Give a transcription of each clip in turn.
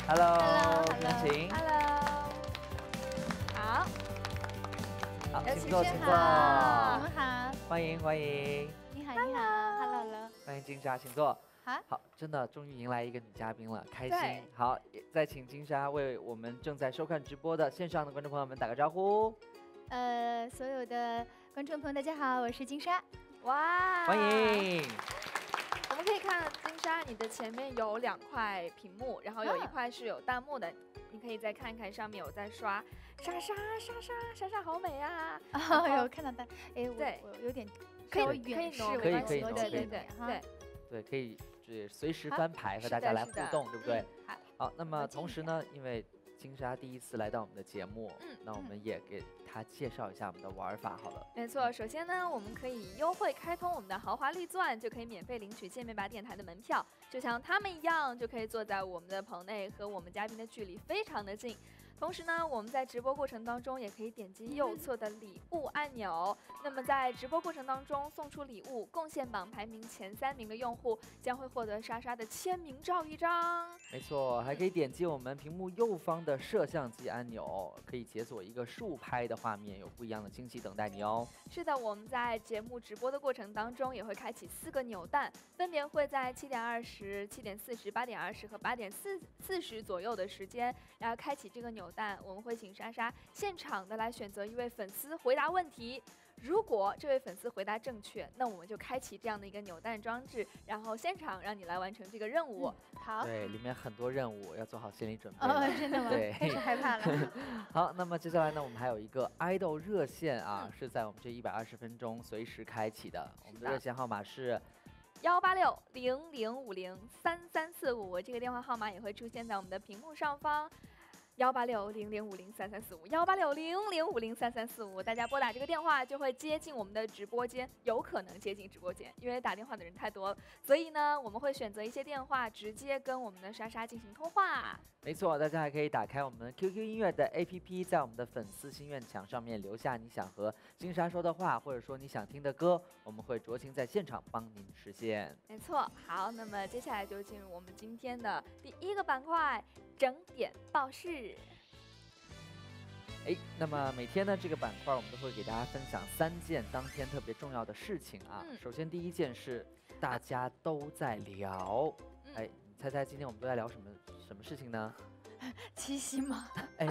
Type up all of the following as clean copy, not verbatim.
Hello，天晴。 Hello，好， 好， 有请请坐，请坐。 好你们好， 欢迎欢迎， 你好，你好，Hello， 欢迎金莎，请坐。 好， 好，真的终于迎来一个女嘉宾了，开对心。好，也再请金莎为我们正在收看直播的线上的观众朋友们打个招呼。 所有的观众朋友，大家好，我是金莎。 哇， 欢。迎。 我们可以看金莎，你的前面有2块屏幕，然后有一块是有弹幕的，你可以再看看上面有在刷莎莎好美啊！ 哦，有看到的，哎， 对我有点可以稍微远视， 挪， 我可以要挪可以挪近一对对对点哈。 对， 对，可以随时好翻牌和是大家来互的是的动，对不对？ 好， 好，那么我静一下同时呢，因为金莎第一次来到我们的节目，那我们也给她介绍一下我们的玩法好了。 没错。首先呢，我们可以优惠开通我们的豪华绿钻，就可以免费领取见面吧电台的门票，就像他们一样，就可以坐在我们的棚内，和我们嘉宾的距离非常的近。同时呢，我们在直播过程当中也可以点击右侧的礼物按钮。那么在直播过程当中送出礼物，贡献榜排名前3名的用户将会获得莎莎的签名照1张。 没错，还可以点击我们屏幕右方的摄像机按钮，可以解锁一个竖拍的画面，有不一样的惊喜等待你哦。 是的，我们在节目直播的过程当中也会开启4个扭蛋，分别会在7点20、7点40、8点20和8点40左右的时间，然后开启这个扭蛋。我们会请莎莎现场的来选择一位粉丝回答问题。如果这位粉丝回答正确，那我们就开启这样的一个扭蛋装置，然后现场让你来完成这个任务。 好。 对，里面很多任务要做好心理准备哦， 了。 真的吗？ 对开始害怕了。 好，那么接下来呢，我们还有一个爱豆热线啊，是在我们这120分钟随时开启的。我们的热线号码是 18600503345，这个电话号码也会出现在我们的屏幕上方。18600503345，18600503345，大家拨打这个电话就会接进我们的直播间，有可能接进直播间，因为打电话的人太多了，所以呢，我们会选择一些电话直接跟我们的莎莎进行通话。 没错，大家还可以打开我们 QQ 音乐的 APP，在我们的粉丝心愿墙上面留下你想和金莎说的话，或者说你想听的歌，我们会酌情在现场帮您实现。 没错，好，那么接下来就进入我们今天的第1个板块——整点报时。 哎，那么每天呢，这个板块我们都会给大家分享3件当天特别重要的事情啊。首先第一件是大家都在聊，哎，你猜猜今天我们都在聊什么事情呢？ 七夕吗？ 哎，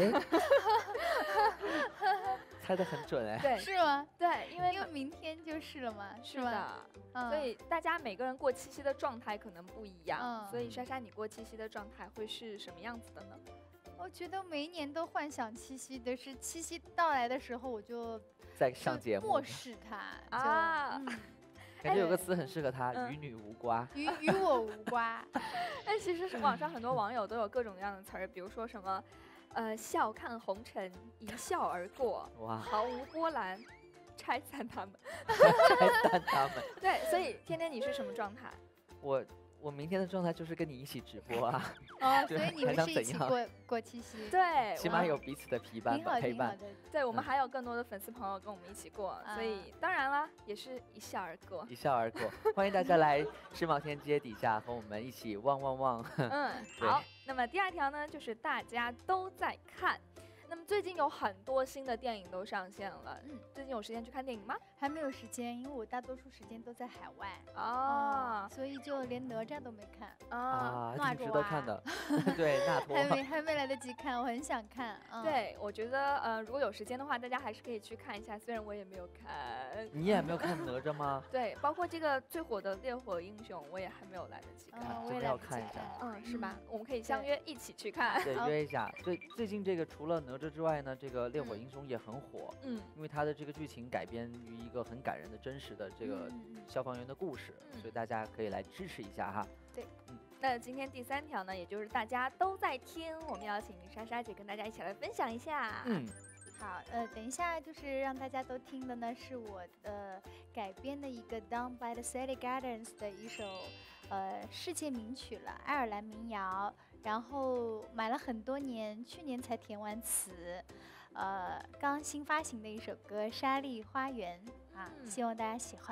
猜得很准哎。 对， 是吗？ 对，因为明天就是了嘛， 是吗？ 的，所以大家每个人过七夕的状态可能不一样。 嗯所以莎莎，你过七夕的状态会是什么样子的呢？ 我觉得每一年都幻想七夕，但是七夕到来的时候，我就在上节目， 漠视它啊。 感觉有个词很适合他， 嗯与女无瓜。 与我无瓜。 但其实是网上很多网友都有各种各样的词儿，比如说什么，笑看红尘，一笑而过， 哇， 毫无波澜，拆散他们。 拆散他们。 对，所以天天你是什么状态？ 我明天的状态就是跟你一起直播啊， 哦， 对所以你们是一起过七夕， 对， 起码有彼此的陪伴吧，陪伴。 对，我们还有更多的粉丝朋友跟我们一起过，所以当然了，也是一笑而过。 一笑而过，欢迎大家来世贸天阶底下和我们一起旺旺旺。 好，那么第2条呢，就是大家都在看。那么最近有很多新的电影都上线了，最近有时间去看电影吗？ 还没有时间，因为我大多数时间都在海外啊， 所以就连哪吒都没看啊，挺值得看的。对，纳托还没来得及看，我很想看。 对，我觉得如果有时间的话，大家还是可以去看一下，虽然我也没有看。 你也没有看哪吒吗？ 对，包括这个最火的《烈火英雄》，我也还没有来得及看， 我也要看一下。 是吧？我们可以相约一起去看。 对，约一下。对，最近这个除了哪吒之外呢，这个《烈火英雄》也很火。因为它的这个剧情改编于一个很感人的真实的这个消防员的故事，所以大家可以来支持一下哈。 对， 那今天第3条呢，也就是大家都在听，我们邀请莎莎姐跟大家一起来分享一下。 好，等一下就是让大家都听的呢，是我改编的一个 Down by the City Gardens 的一首世界名曲了，爱尔兰民谣。然后买了很多年，去年才填完词，刚新发行的一首歌《沙砾花园》啊，希望大家喜欢。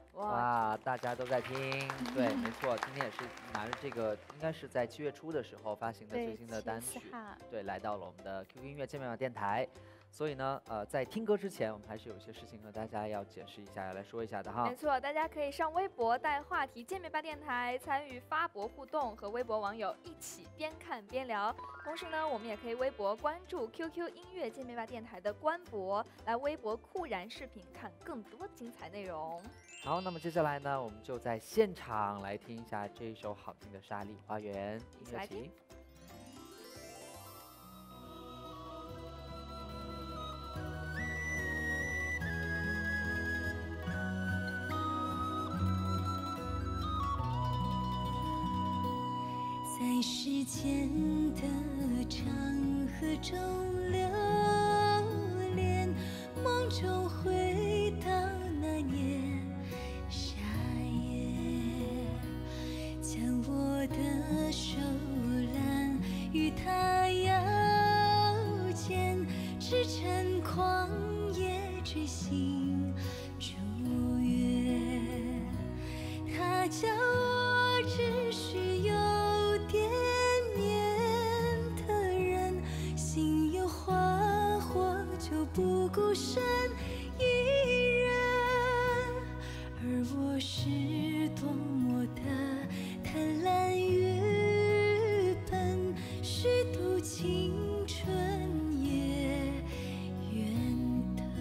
哇，大家都在听，对，没错，今天也是拿着这个，应该是在7月初的时候发行的最新的单曲，对，来到了我们的 QQ 音乐见面网电台。所以呢，在听歌之前，我们还是有一些事情和大家要解释一下，要来说一下的哈。 没错，大家可以上微博带话题见面吧电台，参与发博互动，和微博网友一起边看边聊。同时呢，我们也可以微博关注 QQ 音乐见面吧电台的官博，来微博酷燃视频看更多精彩内容。 好，那么接下来呢，我们就在现场来听一下这一首好听的《沙砾花园》， 一起来听。 在时间的长河中流连，梦中回到那年夏夜，将我的手揽与他腰间，驰骋旷野追星逐月，他教我只需有不孤身一人，而我是多么的贪婪愚笨，虚度青春也愿得。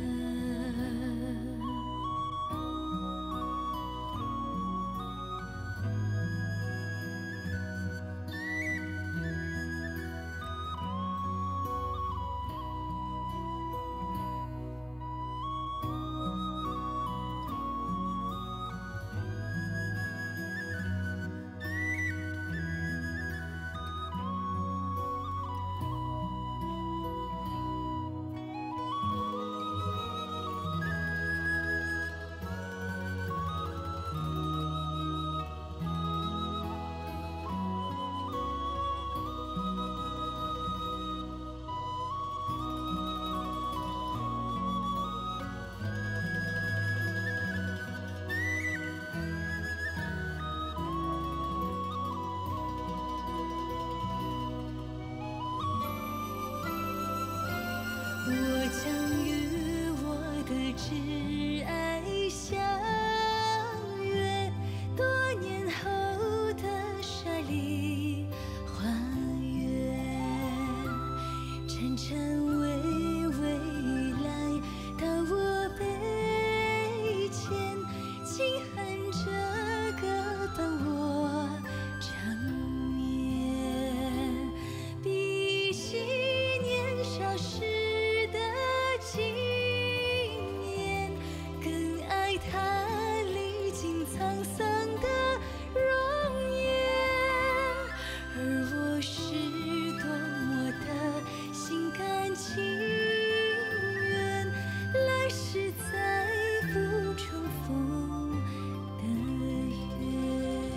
我将与我的挚爱相约，多年后的沙砾花园，潺潺微微来到我背前，轻哼着歌伴我长眠，比起年少时纪念，更爱他历经沧桑的容颜，而我是多么的心甘情愿，来世再不重逢的约。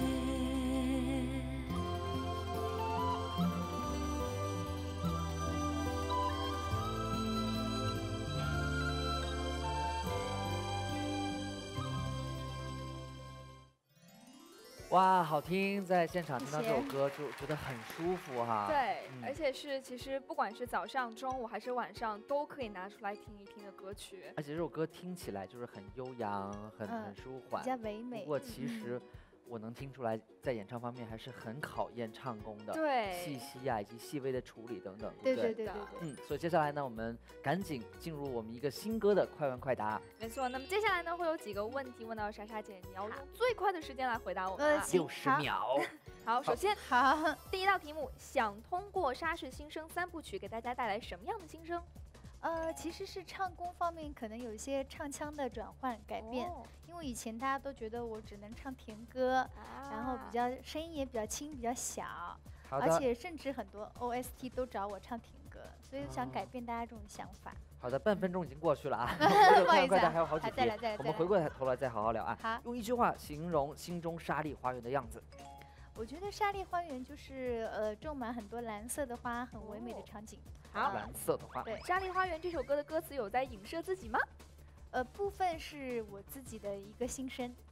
哇，好听！在现场听到这首歌就觉得很舒服哈。 对，而且是其实不管是早上、中午还是晚上，都可以拿出来听一听的歌曲。 而且这首歌听起来就是很悠扬、很舒缓， 比较唯美。 不过其实我能听出来，在演唱方面还是很考验唱功的， 对， 气息啊以及细微的处理等等， 对对对。 所以接下来呢，我们赶紧进入我们一个新歌的快问快答。 没错，那么接下来呢，会有几个问题问到莎莎姐，你要用最快的时间来回答我们啊 ，60秒。 好，首先好， 第一道题目，想通过莎士新生3部曲给大家带来什么样的新生？ 其实是唱功方面可能有一些唱腔的转换改变，因为以前大家都觉得我只能唱甜歌，然后声音也比较轻、比较小，而且甚至很多 OST 都找我唱甜歌，所以想改变大家这种想法。 好的，半分钟已经过去了啊， 不好意思， 还有好几题，我们回过头来再好好聊啊。 好， 用一句话形容心中沙砾花园的样子。 我觉得沙砾花园就是种满很多蓝色的花，很唯美的场景。 好， 蓝色的花。 对，《沙砾花园》这首歌的歌词有在影射自己吗？ 部分是我自己的一个心声。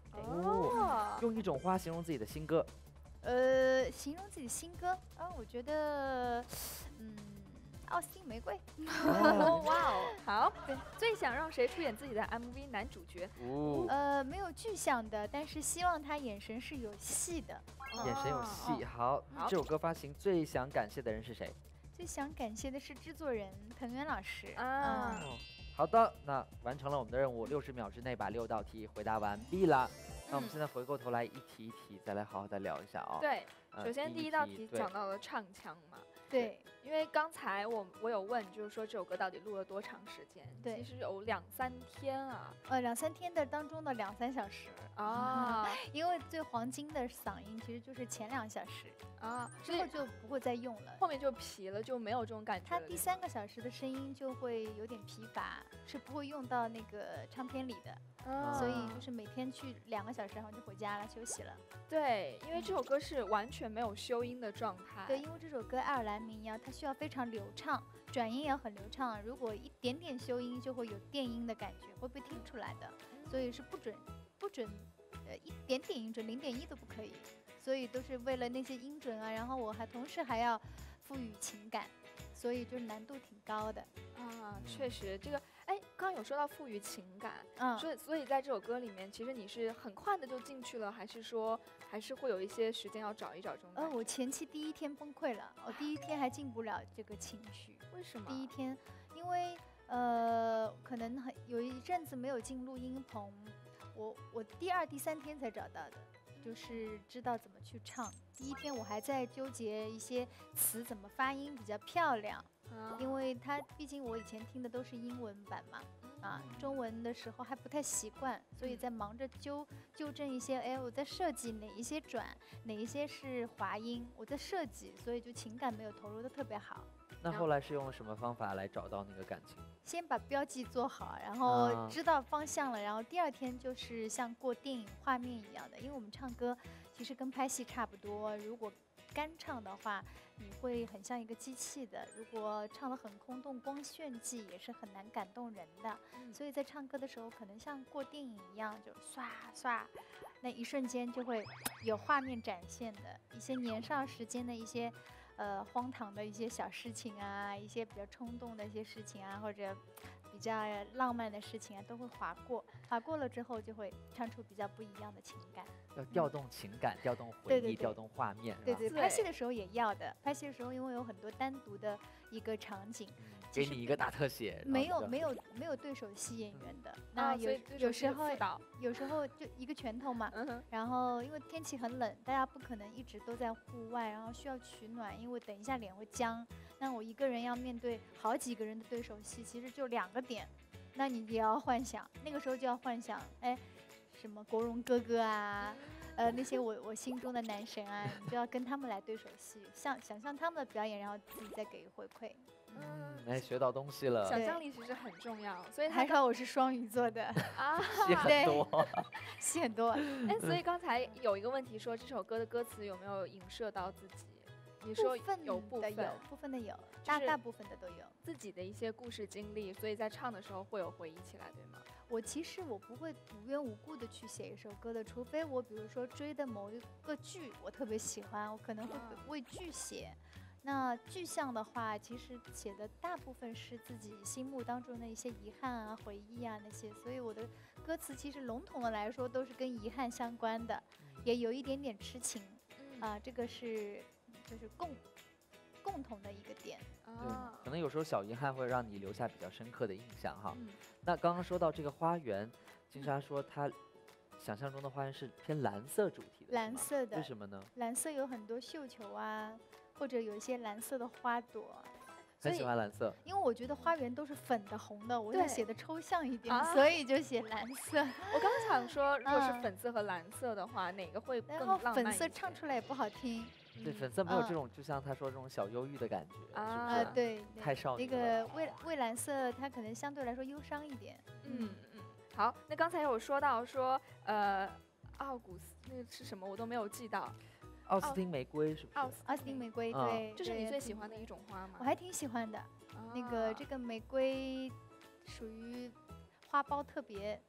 哦，用一种花形容自己的新歌。 形容自己新歌我觉得，奥斯汀玫瑰。 哦，哇哦，好，对，最想让谁出演自己的 MV 男主角？ 没有具象的，但是希望他眼神是有戏的。 眼神有戏。好，这首歌发行最想感谢的人是谁？ 最想感谢的是制作人藤原老师啊。 好的，那完成了我们的任务，60秒之内把6道题回答完毕了。那我们现在回过头来一题一题再来好好的聊一下啊。 对，首先第一道题讲到了唱腔嘛。 对， 因为刚才我有问，就是说这首歌到底录了多长时间？ 对， 其实有2、3天啊。 2、3天的当中的2、3小时啊， 因为最黄金的嗓音其实就是前2小时啊， 之后就不会再用了， 后面就疲了，就没有这种感觉。 它第3个小时的声音就会有点疲乏，是不会用到那个唱片里的。所以就是每天去2个小时，然后就回家了，休息了。 对，因为这首歌是完全没有修音的状态。 对，因为这首歌爱尔兰民谣，它需要非常流畅，转音也很流畅。如果一点点修音，就会有电音的感觉，会被听出来的。所以是不准，一点点音准，0.1都不可以。所以都是为了那些音准啊，然后我同时还要赋予情感，所以就是难度挺高的。 确实这个。刚刚有说到赋予情感，所以在这首歌里面，其实你是很快的就进去了，还是说还是会有一些时间要找一找这种？ 我前期第1天崩溃了，我第1天还进不了这个情绪。 为什么？ 第1天，因为可能有一阵子没有进录音棚，我第2、第3天才找到的，就是知道怎么去唱。第1天我还在纠结一些词怎么发音比较漂亮。因为它毕竟我以前听的都是英文版嘛，中文的时候还不太习惯，所以在忙着纠正一些，我在设计哪一些转，哪一些是滑音，我在设计，所以就情感没有投入的特别好。 那后来是用了什么方法来找到那个感情？ 先把标记做好，然后知道方向了，然后第2天就是像过电影画面一样的，因为我们唱歌其实跟拍戏差不多，如果干唱的话，你会很像一个机器的；如果唱得很空洞，光炫技也是很难感动人的。所以在唱歌的时候，可能像过电影一样，就唰唰，那一瞬间就会有画面展现的一些年少时间的一些荒唐的一些小事情啊，一些比较冲动的一些事情啊，或者比较浪漫的事情啊，都会划过了之后，就会唱出比较不一样的情感。 要调动情感，调动回忆，调动画面。 对，拍戏的时候也要的。拍戏的时候，因为有很多单独的一个场景， 给你一个大特写。 没有对手戏演员的。那有时候就一个拳头嘛。然后因为天气很冷，大家不可能一直都在户外，然后需要取暖，因为等一下脸会僵。那我一个人要面对好几个人的对手戏，其实就2个点，那你也要幻想，那个时候就要幻想，什么国荣哥哥啊，那些我心中的男神啊，你就要跟他们来对手戏，想象他们的表演，然后自己再给予回馈。 学到东西了。 想象力其实很重要，所以还好我是双鱼座的戏很多， 戏很多。 所以刚才有一个问题说这首歌的歌词有没有影射到自己？你说有部分的有，大部分的都有自己的一些故事经历，所以在唱的时候会有回忆起来，对吗？ 其实我不会无缘无故的去写一首歌的，除非我比如说追的某一个剧我特别喜欢，我可能会为剧写。那具象的话，其实写的大部分是自己心目当中的一些遗憾啊、回忆啊那些，所以我的歌词其实笼统的来说都是跟遗憾相关的，也有一点点痴情这个就是共同的一个点。 对，可能有时候小遗憾会让你留下比较深刻的印象哈。那刚刚说到这个花园，金莎说她想象中的花园是偏蓝色主题的， 蓝色的， 为什么呢？ 蓝色有很多绣球啊，或者有一些蓝色的花朵。 很喜欢蓝色， 因为我觉得花园都是粉的、红的，我想写的抽象一点，所以就写蓝色。 我刚想说，如果是粉色和蓝色的话，哪个会更浪漫一些？ 粉色唱出来也不好听。 对，粉色没有这种，就像他说这种小忧郁的感觉，是不是？ 对， 太少女了。那个蔚蓝色，它可能相对来说忧伤一点。 好，那刚才有说到说，奥古斯那个是什么，我都没有记到。 奥斯汀玫瑰是不是？ 奥斯汀玫瑰，对， 这是你最喜欢的一种花吗？ 我还挺喜欢的。那个这个玫瑰属于花苞特别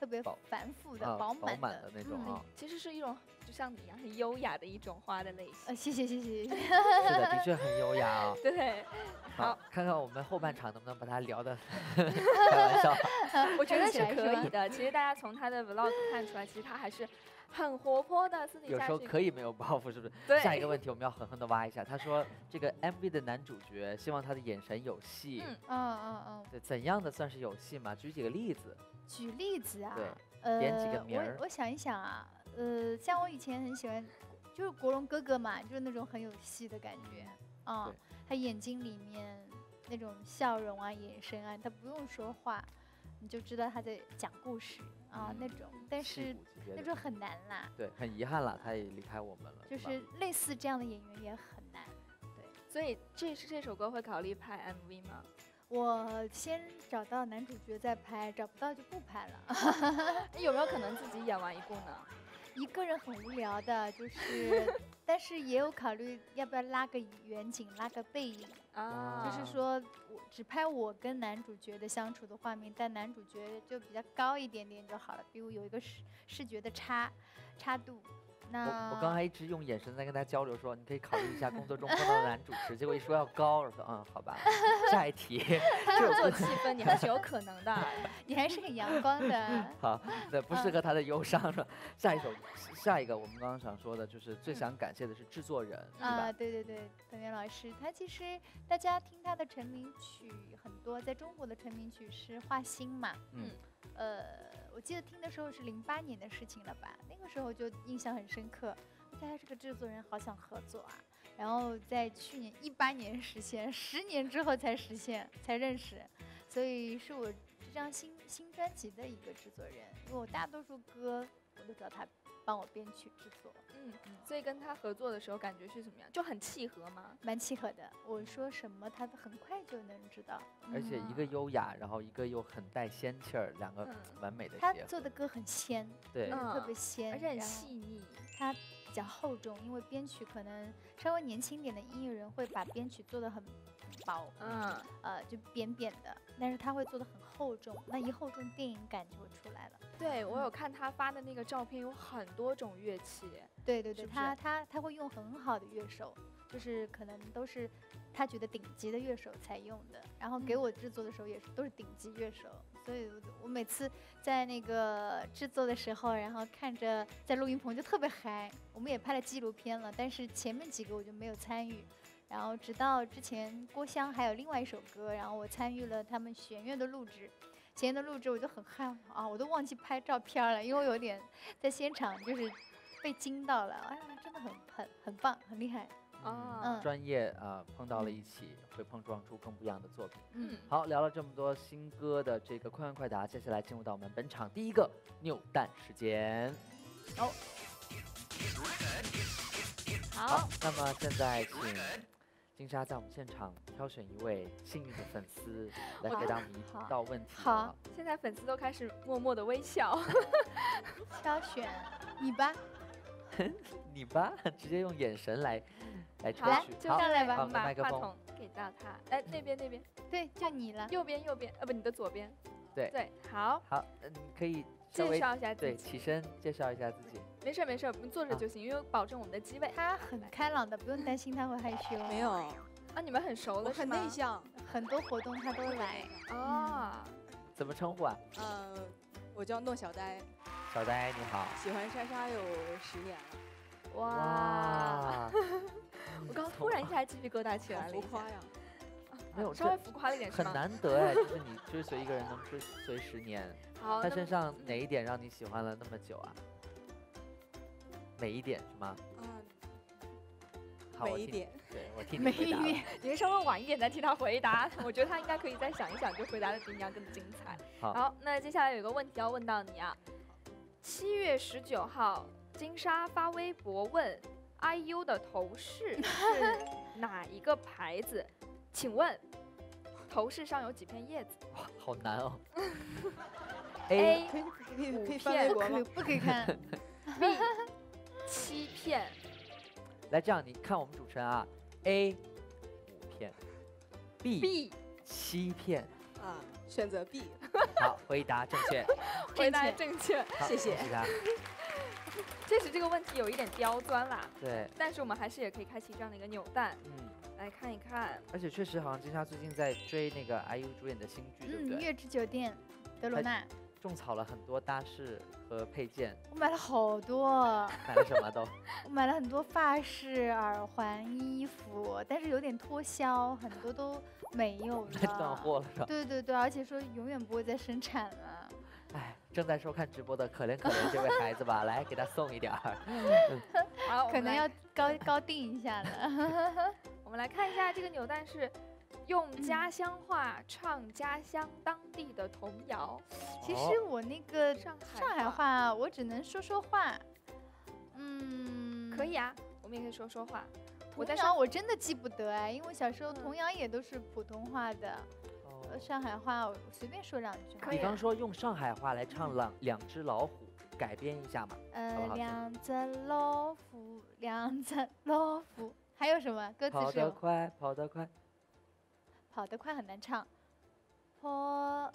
特别饱繁复的、 啊饱满满的那种啊。 其实是一种就像你一样很优雅的一种花的类型。 谢谢谢谢。 是的，的确很优雅啊。 对， 好，看看我们后半场能不能把它聊的开玩笑。 我觉得是看起来是吧可以的。其实大家从他的 vlog 看出来，其实他还是很活泼的，私底有时候下是一个可以没有包袱，是不是？ 对下一个问题我们要狠狠的挖一下。他说这个 MV 的男主角希望他的眼神有戏。对，怎样的算是有戏嘛？举几个例子。 举例子啊， 对，点几个名儿。 我想一想啊，像我以前很喜欢，就是国荣哥哥嘛，就是那种很有戏的感觉啊。 对他眼睛里面那种笑容啊、眼神啊，他不用说话，你就知道他在讲故事啊那种。但是戏骨级别的那种很难啦， 对，很遗憾了，他也离开我们了。吧就是类似这样的演员也很难。 所以这首歌会考虑拍 MV 吗？ 我先找到男主角再拍，找不到就不拍了。 有没有可能自己演完一部呢？ 一个人很无聊的，就是，但是也有考虑要不要拉个远景，拉个背影， 啊， 就是说我只拍我跟男主角的相处的画面，但男主角就比较高一点点就好了，比如有一个视觉的差度。那我刚才一直用眼神在跟他交流，说你可以考虑一下工作中碰到的男主持，结果一说要高，我说好吧，下一题。 制作气氛你还是有可能的。 你还是很阳光的。 好，对，不适合他的忧伤是吧？下一个我们刚刚想说的就是最想感谢的是制作人，是吧？ 对对对，董源老师，他其实大家听他的成名曲很多，在中国的成名曲是《画心》嘛，我记得听的时候是08年的事情了吧，那个时候就印象很深刻。我觉得他这个制作人好想合作啊，然后在去年18年实现，10年之后才实现，才认识，所以是我这张新专辑的一个制作人，因为我大多数歌我都找他帮我编曲制作。 所以跟他合作的时候感觉是怎么样？就很契合吗？ 蛮契合的，我说什么他都很快就能知道。 而且一个优雅，然后一个又很带仙气儿，两个完美的他结合。 做的歌很仙， 对， 特别仙， 而且很然后细腻。 它比较厚重，因为编曲可能稍微年轻点的音乐人会把编曲做的很薄，就扁扁的，但是他会做的很厚重，那一厚重电影感就会出来了。 对，我有看他发的那个照片，有很多种乐器。 对对对， 是不他会用很好的乐手，就是可能都是他觉得顶级的乐手才用的，然后给我制作的时候也是都是顶级乐手，所以我每次在那个制作的时候，然后看着在录音棚就特别嗨。我们也拍了纪录片了，但是前面几个我就没有参与，然后直到之前郭襄还有另外一首歌，然后我参与了他们弦乐的录制。弦乐的录制我就很嗨啊，我都忘记拍照片了，因为我有点在现场就是被惊到了，哎呀，真的很棒，很厉害。 专业碰到了一起，会碰撞出更不一样的作品。 嗯， 好，聊了这么多新歌的这个快问快答，接下来进入到我们本场第一个扭蛋时间。好，那么现在请金莎在我们现场挑选一位幸运的粉丝来回答我们一道问题。 好， 现在粉丝都开始默默的微笑。 挑选你吧。 你吧，直接用眼神来抽好， 取。 就好， 上来吧， 好我们把麦克风话筒给到他。哎，那边， 对，就你了。 右边，不，你的左边。 对， 好， 好，你可以稍介微绍一下自己。 起身介绍一下自己。 没事，我们坐着就行，因为保证我们的机位。 他很开朗的，不用担心他会害羞。 没有， 啊，你们很熟我很了是吗？ 内向。 很多活动他都来。 啊， 怎么称呼啊？ 我叫诺小呆， 小呆你好。 喜欢莎莎有10年了。 哇！我刚突然一下鸡皮疙瘩起来了。 好浮夸呀！ 没有， 稍微浮夸了一点是很吗？ 难得哎，就是你追随一个人能追随10年。 好， 他身上哪一点让你喜欢了那么久啊？每一点是吗？好， 每一点。 对，我替你回答了。 你们稍微晚一点再替他回答，我觉得他应该可以再想一想，就回答的比你要更精彩。好，那接下来有一个问题要问到你啊。7月19号，金莎发微博问 IU 的头饰是哪一个牌子？请问头饰上有几片叶子？ 哇，好难哦。 A 可以 5 翻微片博吗？ 不可以看。 B 7片。 来，这样你看我们主持人啊，A 5片，B 7片。 选择 B。 好，回答正确。 回答正确。 好谢谢恭喜他。 确实这个问题有一点刁钻啦， 对， 但是我们还是也可以开启这样的一个扭蛋，来看一看。 而且确实好像金莎最近在追那个 IU 主演的新剧，对不对？ 月之酒店，德罗纳， 种草了很多搭饰和配件， 我买了好多， 买了什么都？ 我买了很多发饰、耳环、衣服，但是有点脱销，很多都没有太断了。 货了是吧？ 对对对，而且说永远不会再生产了。 哎，正在收看直播的可怜可怜这位孩子吧，来给他送一点儿。 好， 可能要高定一下了。 我们来看一下这个扭蛋是用家乡话唱家乡当地的童谣。 其实我那个上上海话，我只能说说话。 可以啊，我们也可以说说话。 童谣我真的记不得哎，因为小时候童谣也都是普通话的。上海话我随便说两句。 比方说用上海话来唱两只老虎，改编一下嘛。 两只老虎，两只老虎，还有什么歌词是？ 跑得快，跑得快。 跑得快很难唱。跑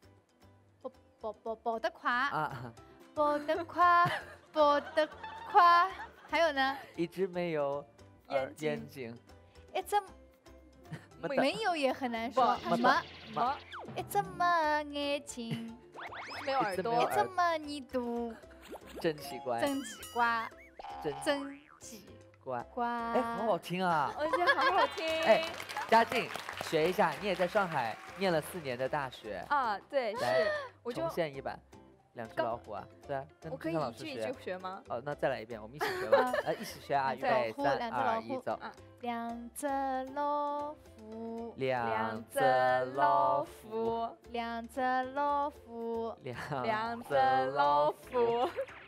得快啊！跑得快，跑得快。还有呢？ 一只没有眼睛。 一只没有也很难说。什么？一只没眼睛， 没有耳朵。 一只没耳朵。 真奇怪。 真奇怪。真奇怪。 怪。 哎，好好听啊！ 我觉得好好听。 哎，嘉靖，学一下，你也在上海念了4年的大学啊？对，是。我就重现一版。两只老虎啊，对啊，跟金老师学。 我可以一句学吗？ 哦，那再来一遍，我们一起学吧。一起学啊，预备3、2、1，走。 两只老虎， 两只老虎， 两只老虎， 两只老虎。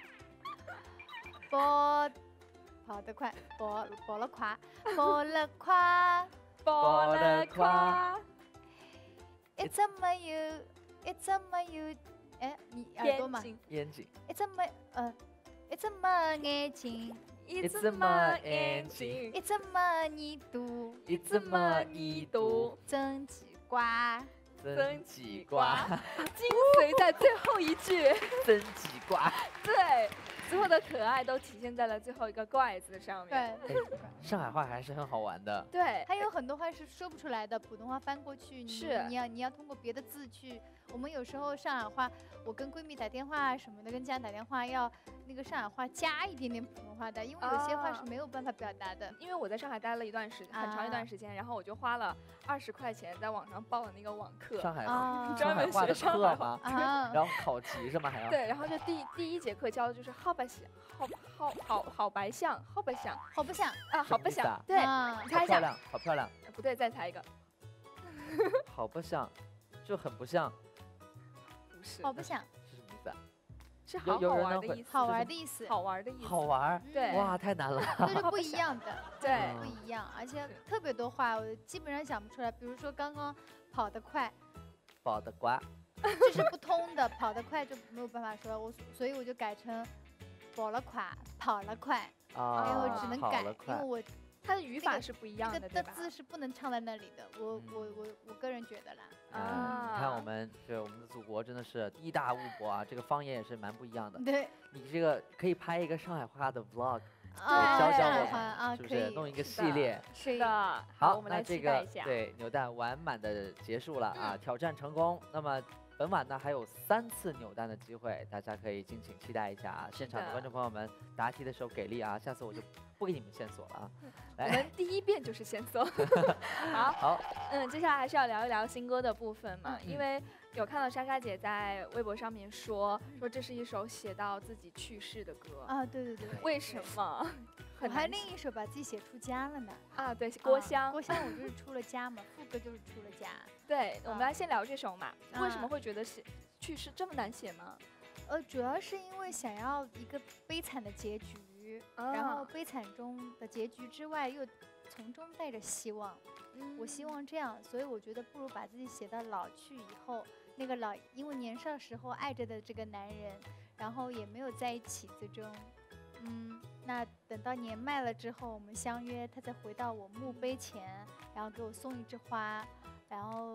跑得快，跑了快，跑了快， 跑了快。 一只没有，一只没有。哎，你耳朵嘛？ 眼睛。 一只没眼睛， 一只没眼睛， 一只没耳朵， 一只没耳朵， 真奇怪， 真奇怪。 精髓在最后一句， 真奇怪。 对，所有的可爱都体现在了最后一个怪字上面。 对， 上海话还是很好玩的。 对， 还有很多话是说不出来的，普通话翻过去，你要通过别的字去。我们有时候上海话，我跟闺蜜打电话什么的，跟家人打电话要那个上海话加一点点普通话的，因为有些话是没有办法表达的。 因为我在上海待了很长一段时间，然后我就花了20块钱在网上报了那个网课。 上海专门学上海话吗？ 然后考题是吗？还要？ 对，然后就第1节课教的就是好白相，好白相，好白相， 好不像啊，好不像。对，你猜一下。 好漂亮。 不对，再猜一个。 好不像，就很不像。 好不想是什么意思啊？ 是好玩的意思。 好玩的意思。 好玩的意思。 好玩。 对。 哇，太难了。 这是不一样的。 对， 不一样，而且特别多话我基本上想不出来。比如说刚刚跑得快， 跑得快， 这是不通的，跑得快就没有办法说。所以我就改成跑了快，跑了快。 啊。 因为我只能改，因为我。 它的语法是不一样的， 对吧？字是不能唱在那里的，我个人觉得啦。 你看我们的祖国真的是地大物博啊，这个方言也是蛮不一样的。 对， 你这个可以拍一个上海话的 vlog， 教我们，是不是弄一个系列？ 是的。 好， 我们来这个对扭蛋完满的结束了啊，挑战成功。那么本晚呢还有3次扭蛋的机会，大家可以敬请期待一下啊！现场的观众朋友们答题的时候给力啊！下次我就不给你们线索了啊。 我们第1遍就是线索。 好， 接下来还是要聊一聊新歌的部分嘛，因为有看到莎莎姐在微博上面说这是一首写到自己去世的歌啊，对。 为什么？ 我还另一首把自己写出家了呢。 啊，对，郭襄。 郭襄，我就是出了家嘛，副歌就是出了家。 对，我们来先聊这首嘛。为什么会觉得去世这么难写吗？ 主要是因为想要一个悲惨的结局。然后悲惨中的结局之外，又从中带着希望。我希望这样，所以我觉得不如把自己写到老去以后，那个因为年少时候爱着的这个男人，然后也没有在一起，最终，那等到年迈了之后，我们相约，他再回到我墓碑前，然后给我送一枝花，然后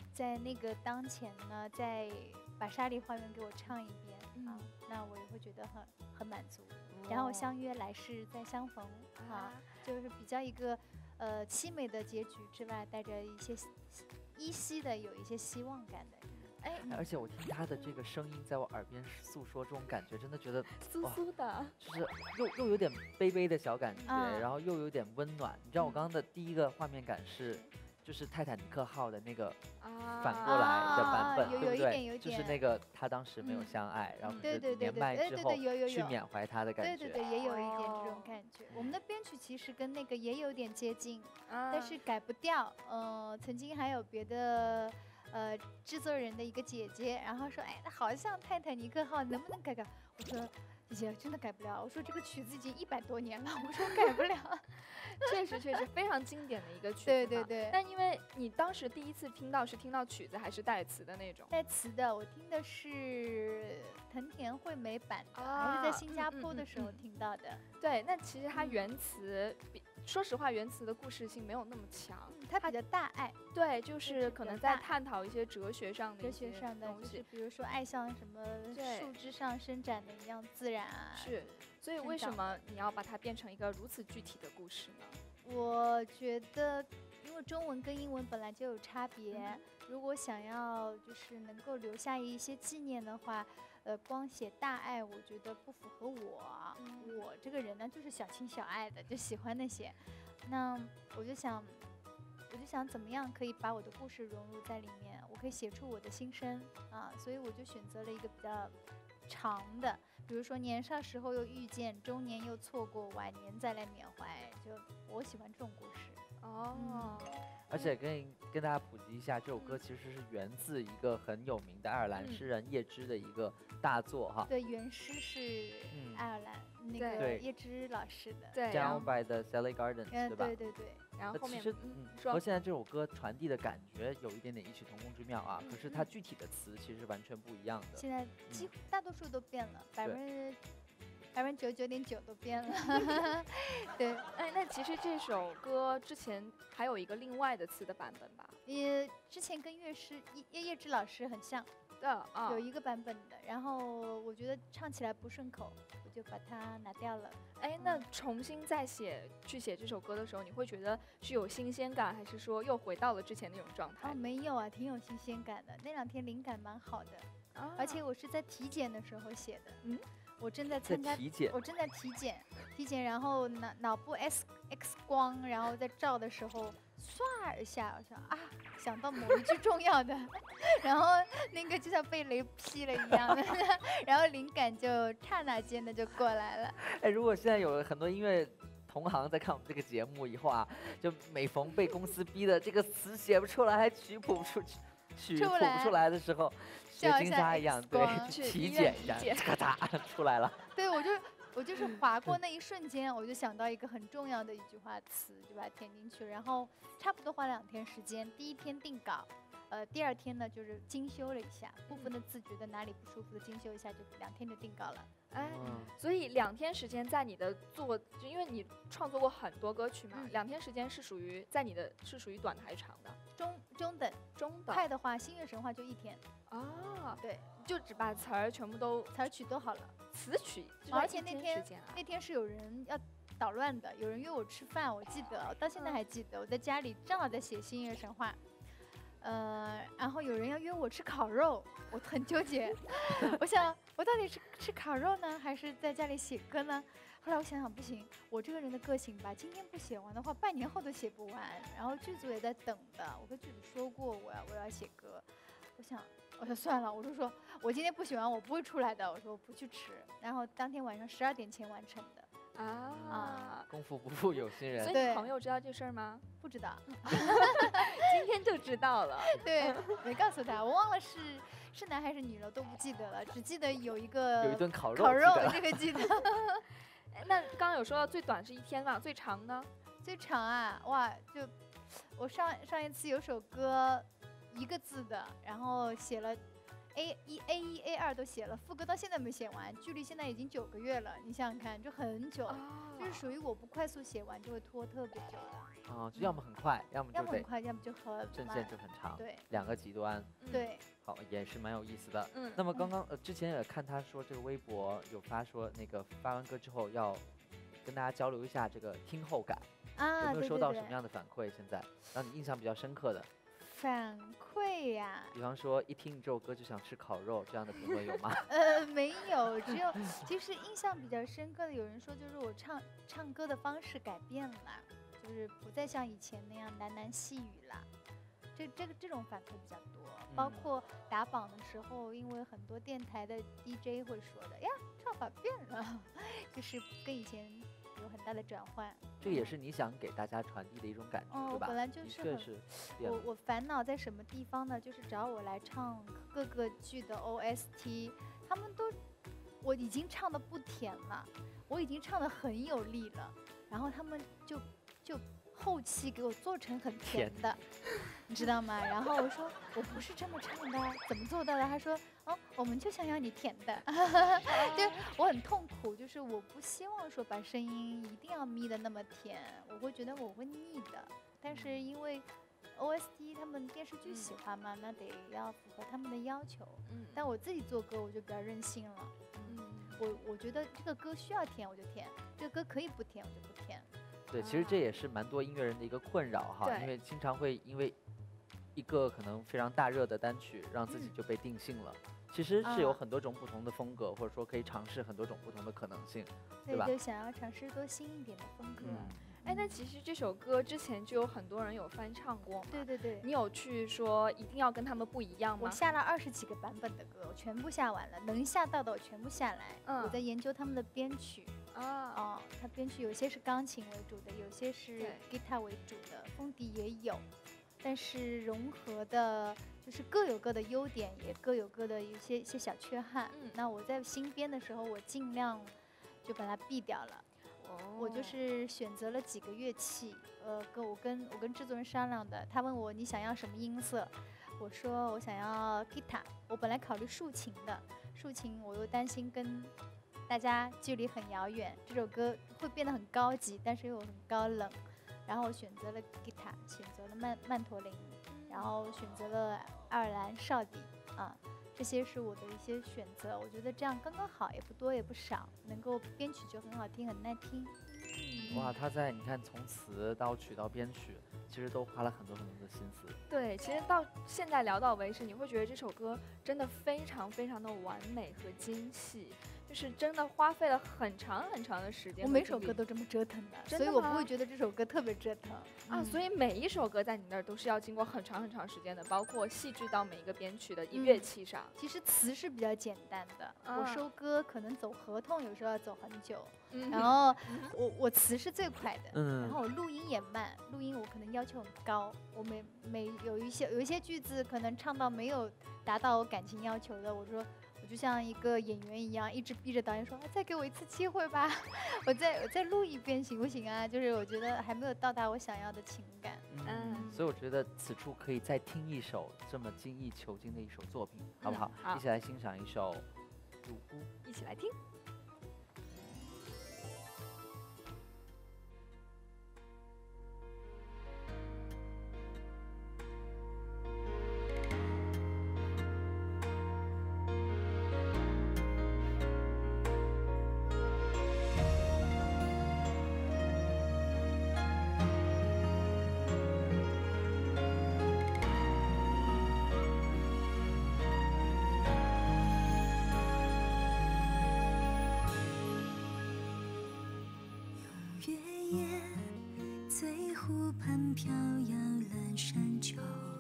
在那个当前呢，再把《沙梨花园》给我唱一遍啊，那我也会觉得很满足。然后相约来世再相逢啊，就是比较一个凄美的结局之外，带着一些依稀的有一些希望感的。 哎，而且我听他的这个声音在我耳边诉说，这种感觉真的觉得酥酥的， 就是又有点卑微的小感觉，然后又有点温暖。你知道我刚刚的第一个画面感是，就是泰坦尼克号的那个反过来的版本，对不对？就是那个他当时没有相爱，然后年迈之后去缅怀他的感觉。 对对对，也有一点这种感觉。我们的编曲其实跟那个也有点接近，但是改不掉。曾经还有别的。制作人的一个姐姐，然后说，哎，好像泰坦尼克号，能不能改改？我说，姐姐真的改不了。我说这个曲子已经100多年了，我说改不了。 确实非常经典的一个曲子。 对对对。 但因为你当时第一次听到是听到曲子还是带词的那种？ 带词的，我听的是藤田惠美版的，还是在新加坡的时候听到的。 对，那其实它原词说实话，原词的故事性没有那么强， 它比较大爱。 对，就是可能在探讨一些哲学上的东西， 就是比如说爱像什么树枝上伸展的一样自然啊。 是，所以为什么你要把它变成一个如此具体的故事呢？ 我觉得，因为中文跟英文本来就有差别，如果想要就是能够留下一些纪念的话。光写大爱，我觉得不符合我。我这个人呢，就是小情小爱的，就喜欢那些。那我就想怎么样可以把我的故事融入在里面，我可以写出我的心声啊，所以我就选择了一个比较长的，比如说年少时候又遇见，中年又错过，晚年再来缅怀，就我喜欢这种故事。 而且跟大家普及一下，这首歌其实是源自一个很有名的爱尔兰诗人叶芝的一个大作哈。 对，原诗是爱尔兰那个叶芝老师的。 对 ，Down by the Sally Gardens， 对吧？ 对对对。 然后后面其实和现在这首歌传递的感觉有一点点异曲同工之妙啊。可是它具体的词其实完全不一样的。 现在几乎大多数都变了，99.9%都变了。对， 哎，那其实这首歌之前还有一个另外的词的版本吧？ 之前跟叶芝老师很像的有一个版本的，然后我觉得唱起来不顺口，我就把它拿掉了。 哎，那重新再去写这首歌的时候，你会觉得是有新鲜感，还是说又回到了之前那种状态？ 没有啊，挺有新鲜感的。那2天灵感蛮好的，而且我是在体检的时候写的。我正在参加我正在体检，然后脑部 X 光，然后在照的时候，唰一下，我想到某一句重要的，然后那个就像被雷劈了一样的，然后灵感就刹那间的就过来了。 哎，如果现在有很多音乐同行在看我们这个节目以后啊，就每逢被公司逼的这个词写不出来，还曲谱不出来的时候。像金沙一样，对，体检一下，咔嚓出来了。 对，我就是划过那一瞬间，我就想到一个很重要的一句话词，就把它填进去，然后差不多花2天时间。第1天定稿，第2天呢就是精修了一下，部分的字觉得哪里不舒服的精修一下，就2天就定稿了。 哎，所以2天时间在你的因为你创作过很多歌曲嘛，2天时间是属于短的还是长的？ 中等。快的话，新月神话就1天。对， 就只把词儿全部都词曲都好了， 词曲。 而且那天是有人要捣乱的，有人约我吃饭，我记得，到现在还记得，我在家里正好在写新月神话。然后有人要约我吃烤肉，我很纠结，我想我到底是吃烤肉呢，还是在家里写歌呢？后来我想不行，我这个人的个性吧，今天不写完的话，半年后都写不完。然后剧组也在等的，我跟剧组说过我要写歌，我说算了，我就说我今天不写完我不会出来的，我说我不去吃。然后当天晚上12点前完成的。 功夫不负有心人。 所以你朋友知道这事儿吗？ 不知道。 今天就知道了。 对，没告诉他，我忘了是男还是女了，都不记得了，只记得有一顿烤肉， 这个记得。 那刚刚有说到最短是1天嘛，最长呢？ 最长啊，哇，就我上一次有首歌1个字的，然后写了 A1、A2都写了，副歌到现在没写完，距离现在已经9个月了，你想想看，就很久，就是属于我不快速写完就会拖特别久的。 哦，就要么很快，要么就得要么很快，要么就很阵慢线就很长， 对两个极端。 对， 好，也是蛮有意思的。 嗯那么刚刚之前也看他说这个微博有发说那个发完歌之后要跟大家交流一下这个听后感，有没有对对对收到什么样的反馈？现在让你印象比较深刻的， 反馈呀、 比方说一听你这首歌就想吃烤肉这样的评论有吗？ 没有，只有其实印象比较深刻的，有人说就是我唱歌的方式改变了，就是不再像以前那样喃喃细语了。这种反馈比较多，包括打榜的时候，因为很多电台的 DJ 会说的呀，唱法变了，就是跟以前有很大的转换。 这个也是你想给大家传递的一种感觉，对吧？ 我本来就的是很确是变了。 我烦恼在什么地方呢？就是找我来唱各个剧的 OST， 他们都我已经唱的不甜了，我已经唱的很有力了，然后他们就后期给我做成很甜的，你知道吗？然后我说我不是这么唱的，怎么做到的？他说我们就想要你甜的，就我很痛苦，就是我不希望说把声音一定要眯的那么甜，我会觉得我会腻的。但是因为 OST 他们电视剧喜欢嘛，那得要符合他们的要求。但我自己做歌我就比较任性了。我觉得这个歌需要甜我就甜，这个歌可以不甜我就不甜。 对，其实这也是蛮多音乐人的一个困扰哈，因为经常会因为一个可能非常大热的单曲，让自己就被定性了。其实是有很多种不同的风格，或者说可以尝试很多种不同的可能性，对吧？ 就想要尝试多新一点的风格。 那其实这首歌之前就有很多人有翻唱过嘛。 对。 你有去说一定要跟他们不一样吗？ 我下了20几个版本的歌，我全部下完了，能下到的我全部下来。我在研究他们的编曲。它编曲有些是钢琴为主的，有些是 guitar 为主的，风笛也有，但是融合的就是各有各的优点，也各有各的一些小缺憾。那我在新编的时候，我尽量就把它避掉了。我就是选择了几个乐器，我跟制作人商量的，他问我你想要什么音色，我说我想要 guitar， 我本来考虑竖琴的，竖琴我又担心跟大家距离很遥远，这首歌会变得很高级，但是又很高冷。然后我选择了 guitar， 选择了曼陀林，然后选择了爱尔兰哨笛这些是我的一些选择。我觉得这样刚刚好，也不多也不少，能够编曲就很好听，很耐听。 哇，他在你看从词到曲到编曲，其实都花了很多很多的心思。 对，其实到现在聊到为止，你会觉得这首歌真的非常非常的完美和精细。就是真的花费了很长很长的时间， 我每首歌都这么折腾的，所以我不会觉得这首歌特别折腾所以每一首歌在你那儿都是要经过很长很长时间的，包括细致到每一个编曲的乐器上。 其实词是比较简单的，我收歌可能走合同有时候要走很久，然后我词是最快的，然后我录音也慢，录音我可能要求很高，我有一些句子可能唱到没有达到我感情要求的，我就像一个演员一样，一直逼着导演说，再给我一次机会吧，我再录一遍行不行啊？就是我觉得还没有到达我想要的情感。 所以我觉得此处可以再听一首这么精益求精的一首作品，好不好？一起来欣赏一首《泸沽》， 一起来听。 飘摇阑珊酒，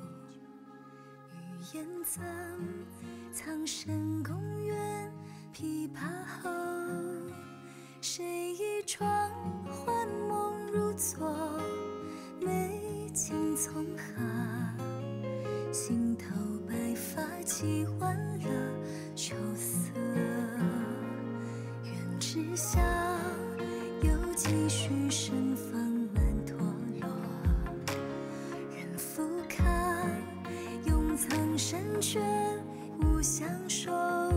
雨烟zam苍生公园琵琶后，谁倚窗唤梦如昨，美景从何？心头白发几换了秋色，愿知晓有几许盛放满陀螺，人俯瞰永藏深阙无不相守。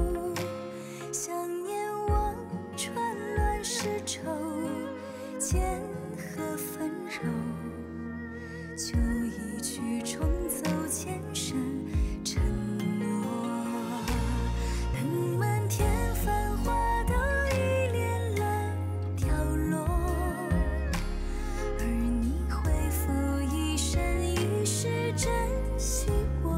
想念望穿乱世愁，剑河纷扰，就一曲重奏前生承诺。等满天繁华都已恋了凋落，而你会否一生一世珍惜我？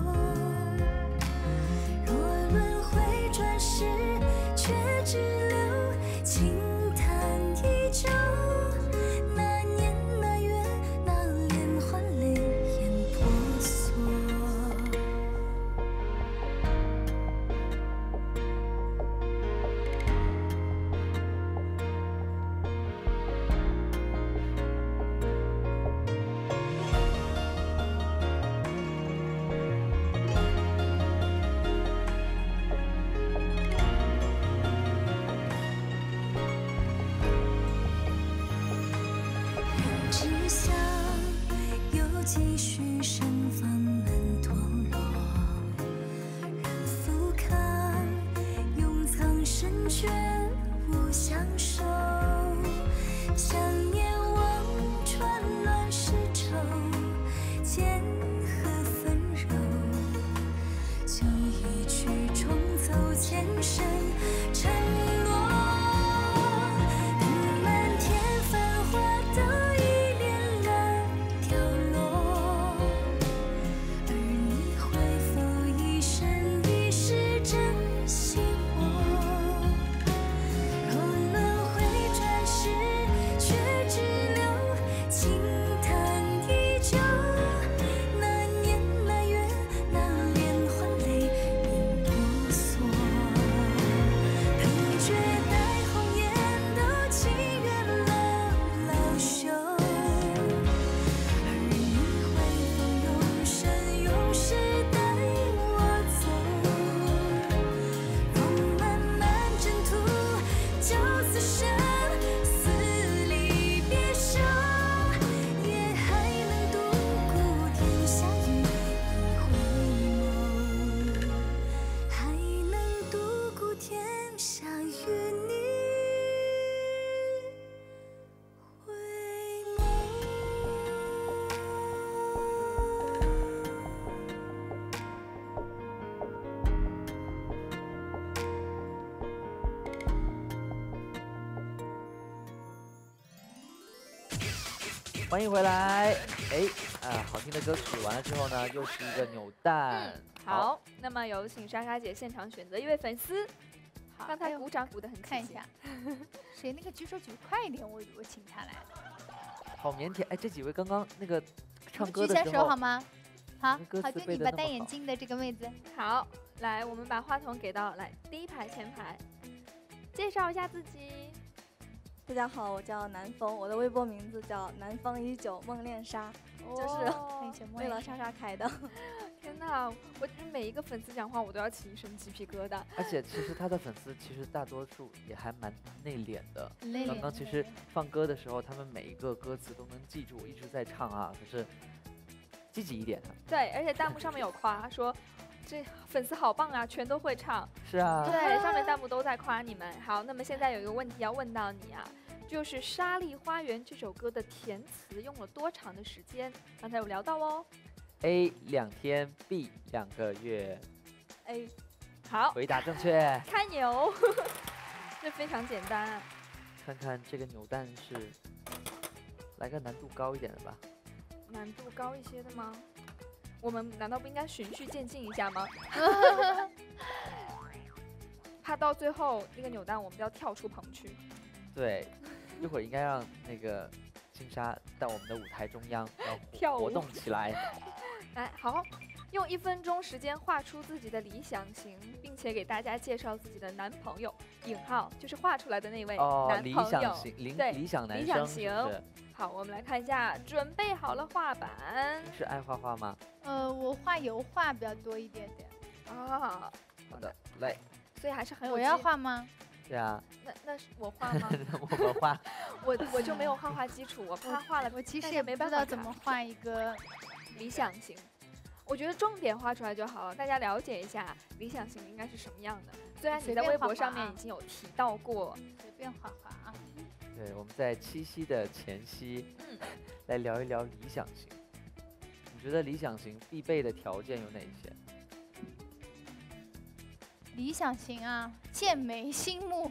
若轮回转世，却只留轻叹依旧。那年那月那年换泪眼婆娑。人只想又继续盛放满脱落，任富康永藏身却无相守。想念望穿乱世愁，剑河纷扰，就一曲重奏前生承诺。等满天繁华都已恋了凋落，而你会否一生一世珍惜我？若轮回转世，却只留轻叹依旧。那年那月那年换泪眼婆娑。等绝代红颜都情愿了老朽，而你会否永生永世带我走？若漫漫征途就此生死离别休，也还能独孤天下与你回眸，还能独孤天下与你回欢迎回来。哎，好听的歌曲完了之后呢，又是一个扭蛋。 好，那么有请莎莎姐现场选择一位粉丝， 好， 刚哎呦才鼓掌鼓得很起劲看一下，谁那个举手举快一点，我请他来。 好腼腆。哎，这几位刚刚那个唱歌举下的时候， 手好吗？好你歌， 好， 词背就你吧，戴得那么好眼镜的这个妹子。 好，来，我们把话筒给到第一排前排，介绍一下自己。 大家好，我叫南风，我的微博名字叫南风已久梦恋沙，就是哦为了莎莎开的。 天哪，我每一个粉丝讲话我都要起一身鸡皮疙瘩。 而且其实他的粉丝其实大多数也还蛮内敛的。 累刚刚其实放歌的时候，他们每一个歌词都能记住，一直在唱啊。可是积极一点啊。 对，而且弹幕上面有夸说，这粉丝好棒啊，全都会唱。 是啊。 对，上面弹幕都在夸你们。好，那么现在有一个问题要问到你啊，就是《沙砾花园》这首歌的填词用了多长的时间？刚才有聊到哦。 A 2天 ，B 2个月。 A 好， 回答正确。 看牛，这非常简单啊。 看看这个扭蛋是，来个难度高一点的吧。 难度高一些的吗？我们难道不应该循序渐进一下吗？怕到最后那个扭蛋我们要跳出棚去。 对，一会儿应该让那个金莎到我们的舞台中央， 跳舞要活动起来。 来，好，用1分钟时间画出自己的理想型，并且给大家介绍自己的男朋友（引号就是画出来的那位哦， 男理朋友）。 想型， 对理想男理想生是不是型？好，我们来看一下，准备好了画板。 是爱画画吗？ 我画油画比较多一点点。 啊， 好的，来。 所以还是很有。 我要画吗？ 对啊。 那是我画吗？ 我们画。 我就没有画画基础，我怕画了， 我其实也没知道怎么画一个理想型。 我觉得重点画出来就好了，大家了解一下理想型应该是什么样的。虽然你在微博上面已经有提到过， 随便画画啊。 对，我们在七夕的前夕，来聊一聊理想型。你觉得理想型必备的条件有哪一些？ 理想型啊，剑眉星目。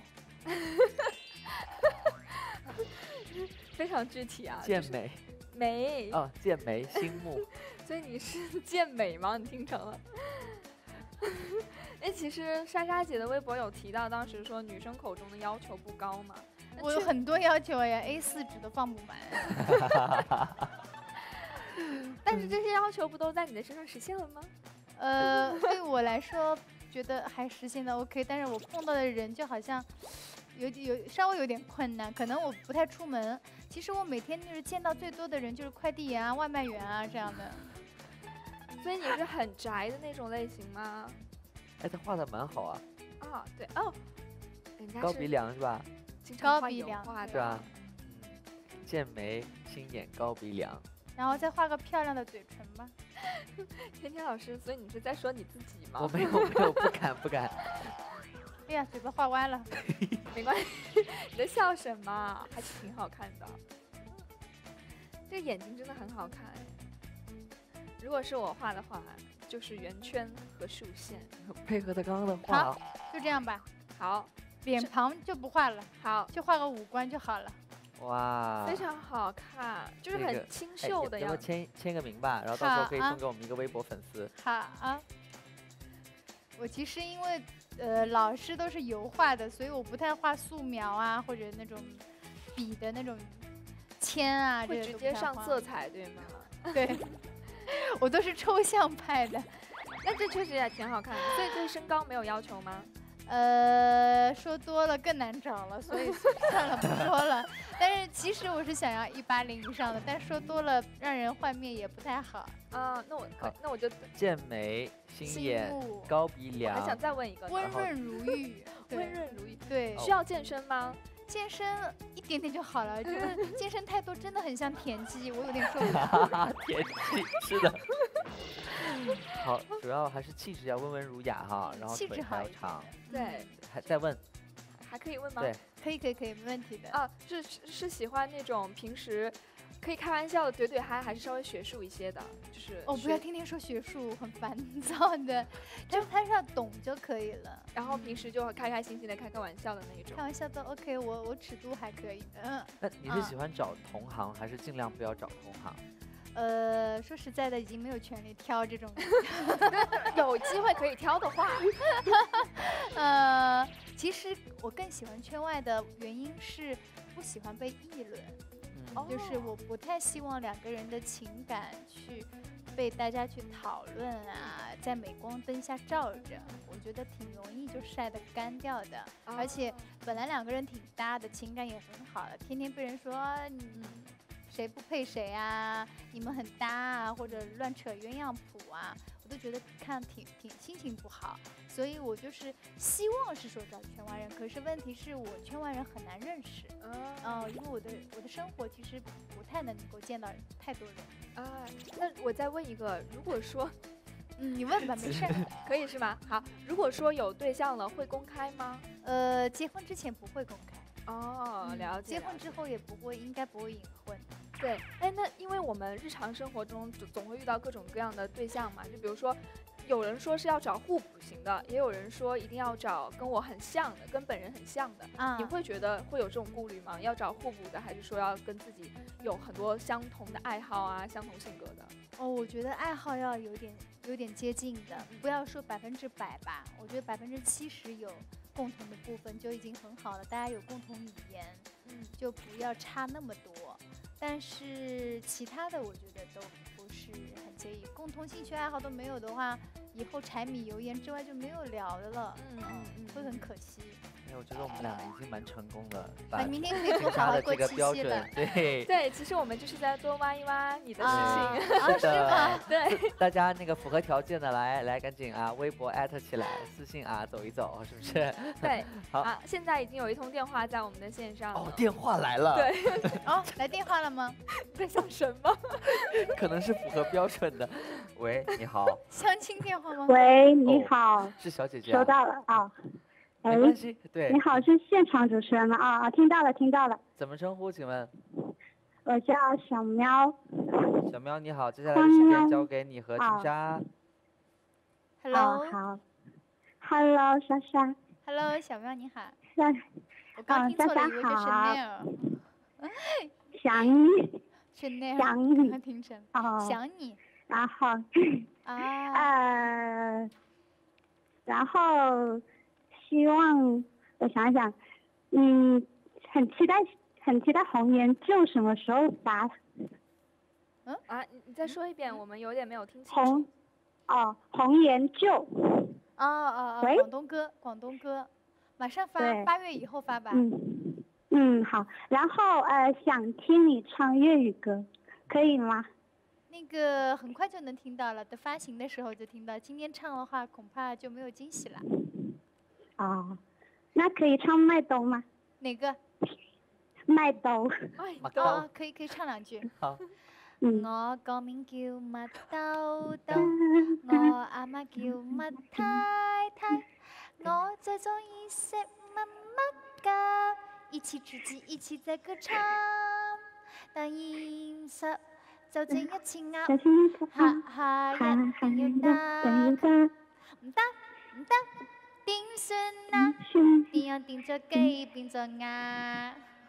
非常具体啊。 健美美哦，健眉星目。 所以你是健美吗？你听成了。哎，其实莎莎姐的微博有提到，当时说女生口中的要求不高嘛。 我有很多要求呀，A4纸都放不满。 但是这些要求不都在你的身上实现了吗？ 对我来说，觉得还实现的 OK， 但是我碰到的人就好像稍微有点困难，可能我不太出门。其实我每天就是见到最多的人就是快递员啊、外卖员啊这样的。 所以你是很宅的那种类型吗？ 哎，他画的蛮好啊。 啊，对哦，人家高鼻梁是吧？ 经常高鼻梁画的， 对啊。剑眉、星眼、高鼻梁， 然后再画个漂亮的嘴唇吧。 天天老师，所以你是在说你自己吗？ 我没有，不敢。 哎呀，嘴巴画歪了。 没关系，你在笑什么？还是挺好看的。这个眼睛真的很好看。如果是我画的话，就是圆圈和竖线， 配合他刚刚的画。 好，就这样吧。 好， 脸庞就不画了， 好， 就画个五官就好了。 哇， 非常好看，就是很清秀的要不样子。 签个名吧，然后到时候可以送给我们一个微博粉丝。 好啊。我其实因为老师都是油画的，所以我不太画素描啊，或者那种笔的那种铅啊， 会直接上色彩，对吗？ 对，我都是抽象派的。 那这确实也挺好看的。所以对身高没有要求吗？ 说多了更难找了，所以算了不说了。但是其实我是想要180以上的，但说多了让人幻灭也不太好。 啊，那我就剑眉、星眼、 目高鼻梁。 我还想再问一个， 温润如玉。 温润如玉。 对， 需要健身吗？ 健身一点点就好了，就是健身太多真的很像田鸡，我有点受不了。 田鸡是的。好，主要还是气质要温文儒雅哈，然后腿还要长。 对， 还再问， 还可以问吗？ 对， 可以，没问题的。 啊，是喜欢那种平时可以开玩笑的怼怼嗨，还是稍微学术一些的？就是不要天天说学术，很烦躁的。就是他要懂就可以了。 然后平时就开开心心的开玩笑的那种。 开玩笑都 OK， 我尺度还可以的。 那你是喜欢找同行，还是尽量不要找同行？ 说实在的，已经没有权利挑这种。 有机会可以挑的话， 其实我更喜欢圈外的原因是不喜欢被议论。就是我不太希望两个人的情感去被大家去讨论啊，在镁光灯下照着，我觉得挺容易就晒得干掉的。而且本来两个人挺搭的，情感也很好的，天天被人说谁不配谁啊，你们很搭啊，或者乱扯鸳鸯谱啊，我都觉得看挺心情不好。所以我就是希望是说找圈外人，可是问题是我圈外人很难认识。因为我的生活其实不太能够见到太多人。 那我再问一个，如果说， 你问吧，没事。 可以是吗？好，如果说有对象了，会公开吗？ 结婚之前不会公开。 了解。 结婚之后也不会，应该不会隐婚。 对，哎，那因为我们日常生活中总会遇到各种各样的对象嘛，就比如说，有人说是要找互补型的，也有人说一定要找跟我很像的，跟本人很像的。你会觉得会有这种顾虑吗？要找互补的，还是说要跟自己有很多相同的爱好啊，相同性格的？ 我觉得爱好要有点接近的，不要说100%吧，我觉得70%有共同的部分就已经很好了，大家有共同语言，就不要差那么多。但是其他的我觉得都不是很介意，共同兴趣爱好都没有的话，以后柴米油盐之外就没有聊的了，会很可惜。 我觉得我们两个已经蛮成功的， 那把明天可以金莎的多好好过这个标七夕了准，。对， 对，其实我们就是在多挖一挖你的事啊情。 啊，是吗？ 对， 大家那个符合条件的来赶紧啊，微博艾特起来，私信啊走一走，是不是？ 对， 好啊，现在已经有一通电话在我们的线上哦了， 电话来了， 对， 哦，来电话了吗？ 在想什么？ 可能是符合标准的。喂，你好， 相亲电话吗？ 喂，你哦好， 是小姐姐、 收啊， 到了啊。哎， 没关系，对， 你好，是现场主持人吗？啊，听到了，听到了。 怎么称呼？请问， 我叫小喵。 小喵你好，接下来的时间交给你和金好莎。 Hello，Hello， 好。Hello，莎莎。 小喵你好， 莎， 我刚听错了， 莎莎以为是好 Chanel。 想你。 Chanel， 想你刚刚听成哦。 想你然后， 啊。 然后希望我想想，很期待红颜旧什么时候发？ 啊，你再说一遍，我们有点没有听清红楚。， 红颜旧。喂广东歌，马上发， 对 8月以后发吧。 好。然后想听你唱粤语歌，可以吗？ 那个很快就能听到了，等发行的时候就听到。今天唱的话，恐怕就没有惊喜了。 哦，那可以唱麦兜吗？ 哪个？ 麦兜。 哎， 马都哦，可以唱2句。 好， 我個名叫麥兜兜，我阿媽叫麥太太，我最中意食乜乜㗎，一起吃雞，一起在歌唱，但現實就正一次鴨， 小心下下一定要得，唔得唔得，點算啊？點樣變咗雞變咗鴨？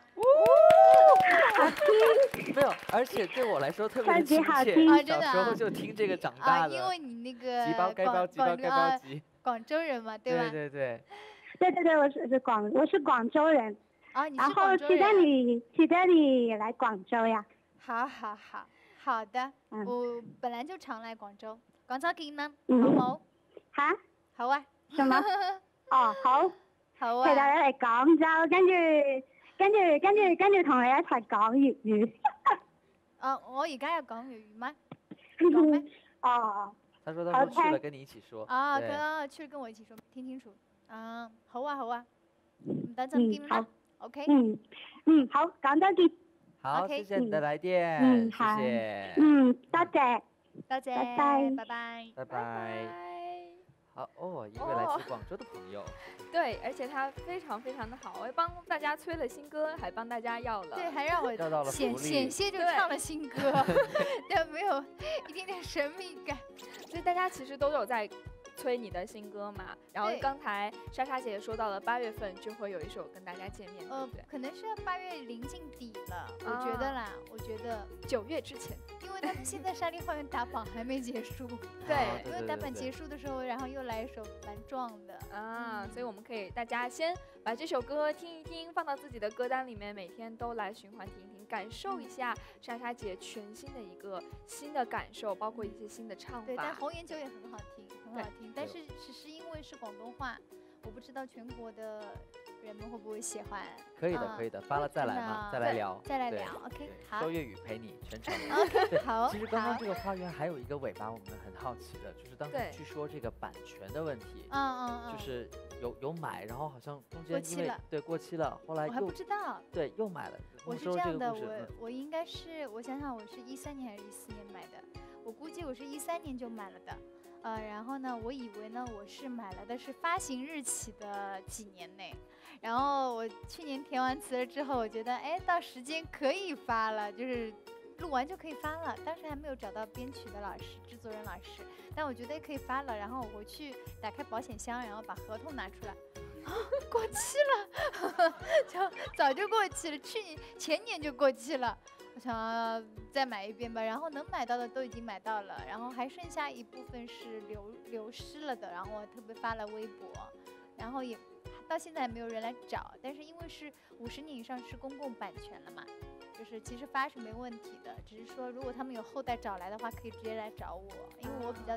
没有，而且对我来说特别的超级亲切， 好听啊真的啊小时候就听这个长大啊， 的。 因为你那个急包该包急包该包急， 广州人嘛，对吧？ 对对， 对，我是广州人， 啊，你然后是广州期待人。 你来广州呀。 好的， 嗯我本來就常來廣州，廣州見啦，好嗯冇？ 吓？ 好啊， 什麼？哦，好， 好啊， 期待你嚟廣州，跟住同你一齊講粵語。 我而家有講粵語嗎？講咩？ 哦， 他說他去了 OK 跟你一起說。 啊， 對剛剛去跟我一起說，聽清楚。啊，好啊，唔等陣見啦好 ，OK？ 好，廣州見。 好， OK 謝謝你的來電，謝好謝， 多謝。 多謝， 拜拜拜拜。 拜拜。好哦，一位來自廣州的朋友， 对，而且他非常非常的好，我帮大家催了新歌，还帮大家要了。 對，還讓我要到了福利險些就唱了新歌，但沒有一點點神秘感。 所以大家其实都有在催你的新歌嘛。然后对刚才莎莎姐也说到了8月份就会有一首跟大家见面，对不对？ 可能是8月臨近底了，我覺得啦，我覺得， 9月之前， 因為他們現在沙莉花園打榜還沒結束， 对哦因為打榜結束的時候，然後又來一首蠻壯的， 啊，所以我们可以大家先把這首歌聽一聽，放到自己的歌單裡面，每天都來循環聽一聽，感受一下莎莎姐全新的一個新的感受，包括一些新的唱對，但法。 紅顏酒也很好聽，很好聽，但是只是因為是廣東話，我不知道全國的人們會不會喜歡。 可以的，可以的，發了再來嘛，再來聊，對再來聊，OK， 對好說粵語陪你全程。 ，OK， 对好， 其实刚刚好这个花园还有一个尾巴，我们很好奇的，就是当时对据说这个版权的问题， 嗯， 就是有买，然后好像中间因为过期了对过期了，后来我還不又知道。 对又买了。 我是说这样的， 这个故事， 我应该是，我想想，我是13年还是14年买的，我估计我是13年就买了的，然后呢，我以为呢我是买了的是发行日起的几年内，然后我去年填完词了之后，我觉得哎，到时间可以发了，就是录完就可以发了，当时还没有找到编曲的老师、制作人老师，但我觉得可以发了，然后我回去打开保险箱，然后把合同拿出来。过期了，就早就过期了，前年就过期了。我想再买一遍吧，然后能买到的都已经买到了，然后还剩下一部分是流失了的，然后我特别发了微博，然后也到现在还没有人来找，但是因为是50年以上是公共版权了嘛，就是其实发是没问题的，只是说如果他们有后代找来的话，可以直接来找我，因为我比较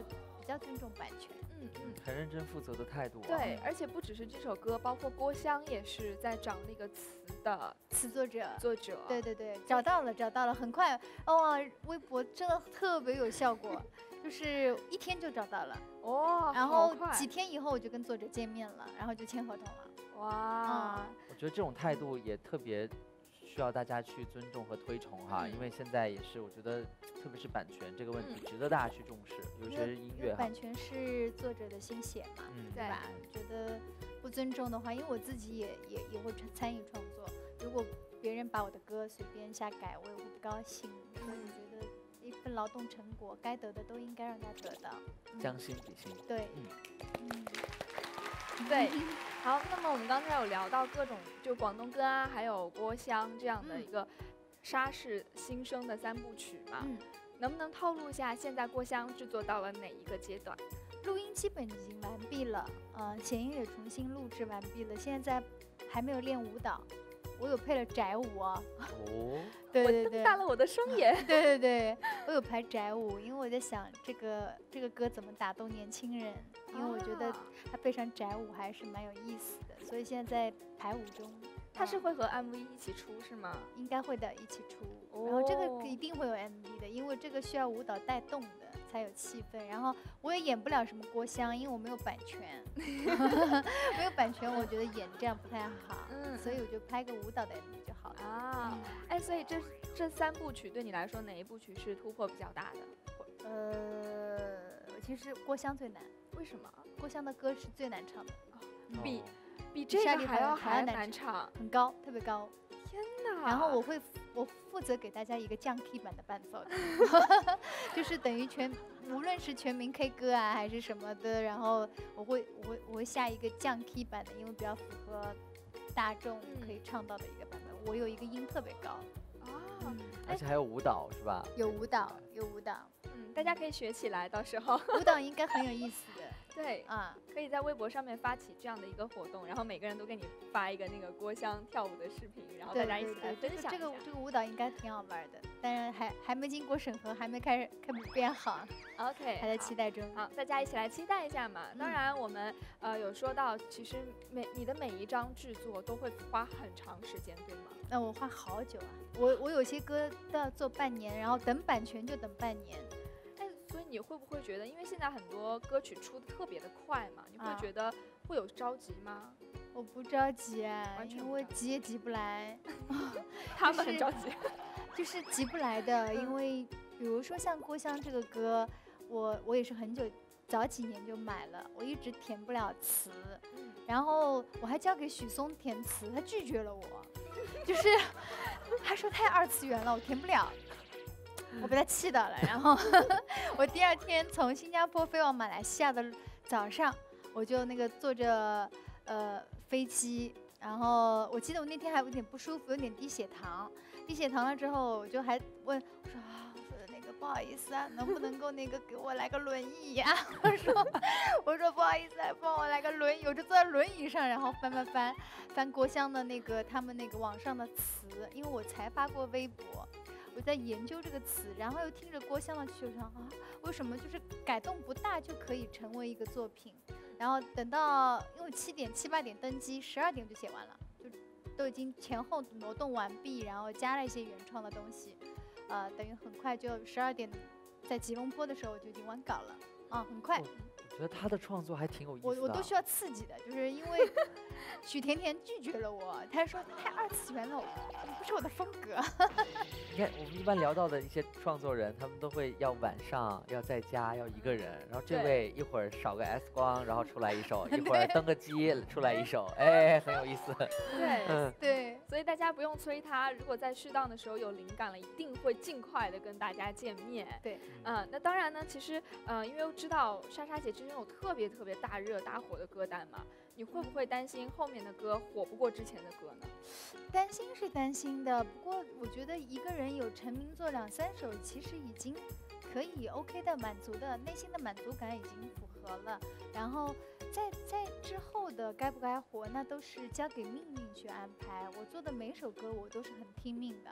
较尊重版权。 很认真负责的态度啊。 对，而且不只是这首歌，包括郭襄也是在找那个词的词作者。 对， 找到了，很快哦，微博真的特别有效果，就是1天就找到了。然后几天以后我就跟作者见面了，然后就签合同了。 哇， 我觉得这种态度也特别需要大家去尊重和推崇哈，因为现在也是我觉得，特别是版权这个问题，值得大家去重视，尤其是音乐哈。 版权是作者的心血嘛，对吧？觉得不尊重的话，因为我自己也会参与创作，如果别人把我的歌随便瞎改，我也会不高兴。所以我觉得一份劳动成果，该得的都应该让他得到。 将心比心。 对， 对。好，那么我们刚才有聊到各种就广东歌啊，还有郭襄这样的一个莎士新生的3部曲嘛，能不能透露一下现在郭襄制作到了哪一个阶段？ 录音基本已经完毕了，弦乐也重新录制完毕了，现在还没有练舞蹈，我有配了宅舞啊。对， 我瞪大了我的双眼。 对，我有排宅舞，因为我在想这个歌怎么打动年轻人，因为我觉得它配上宅舞还是蛮有意思的，所以现在在排舞中。 它是会和 MV 一起出是吗？ 应该会的，一起出。然后这个一定会有 MV 的，因为这个需要舞蹈带动的才有气氛。然后我也演不了什么郭襄，因为我没有版权，没有版权，我觉得演这样不太好。所以我就拍个舞蹈的 MV 就好了啊。所以这3部曲对你来说，哪一部曲是突破比较大的？ 其实郭襄最难。 为什么？ 郭襄的歌是最难唱的， 比这个还要难唱， 很高，特别高。 天哪！ 然后我负责给大家一个降 key 版的伴奏的，就是等于无论是全民 K 歌啊还是什么的，然后我会下一个降 key 版的，因为比较符合大众可以唱到的一个版本。我有一个音特别高而且还有舞蹈是吧？ 有舞蹈， 大家可以学起来，到时候舞蹈应该很有意思的。 对可以在微博上面发起这样的一个活动，然后每个人都给你发一个那个郭襄跳舞的视频，然后大家一起来分享一下。 这个舞蹈应该挺好玩的，但是还没经过审核，还没开始编好。 OK， 还在期待中。 好，大家一起来期待一下嘛。当然，我们有说到，其实你的每一张制作都会花很长时间，对吗？ 那我花好久啊，我有些歌都要做半年，然后等版权就等半年。 所以你会不会觉得，因为现在很多歌曲出的特别的快嘛，你会觉得会有着急吗？ 我不着急完全因为急也急不来。 他们很着急， 就是急不来的。因为比如说像郭襄这个歌，我也是早几年就买了，我一直填不了词，然后我还交给许嵩填词，他拒绝了我，就是他说太2次元了，我填不了。我被他气到了，然后我第2天从新加坡飞往马来西亚的早上，我就坐着飞机，然后我记得我那天还有点不舒服，有点低血糖了之后，我就还问我说不好意思啊，能不能够给我来个轮椅呀？我说不好意思啊，帮我来个轮椅，我就坐在轮椅上，然后翻郭襄的他们网上的词，因为我才发过微博。我在研究这个词，然后又听着郭襄的曲，我想为什么就是改动不大就可以成为一个作品？然后等到因为7点7、8点登机，12点就写完了，就都已经前后挪动完毕，然后加了一些原创的东西，等于很快就12点，在吉隆坡的时候我就已经完稿了，很快。 我觉得他的创作还挺有意思的。 我都需要刺激的，就是因为许甜甜拒绝了我，他说太2次元了，不是我的风格。 你看，我们一般聊到的一些创作人，他们都会要晚上，要在家，要一个人。然后这位一会儿少个 S 光，然后出来一首；一会儿登个机出来一首，很有意思。 对， 所以大家不用催他，如果在适当的时候有灵感了，一定会尽快的跟大家见面。 对， 那当然呢，其实因为知道莎莎姐之前有特别大热大火的歌单嘛，你会不会担心后面的歌火不过之前的歌呢？ 担心是担心的，不过我觉得一个人有成名作2、3首，其实已经可以 OK 的满足的，内心的满足感已经符合了。然后在之后的该不该火，那都是交给命运去安排。我做的每首歌我都是很听命的，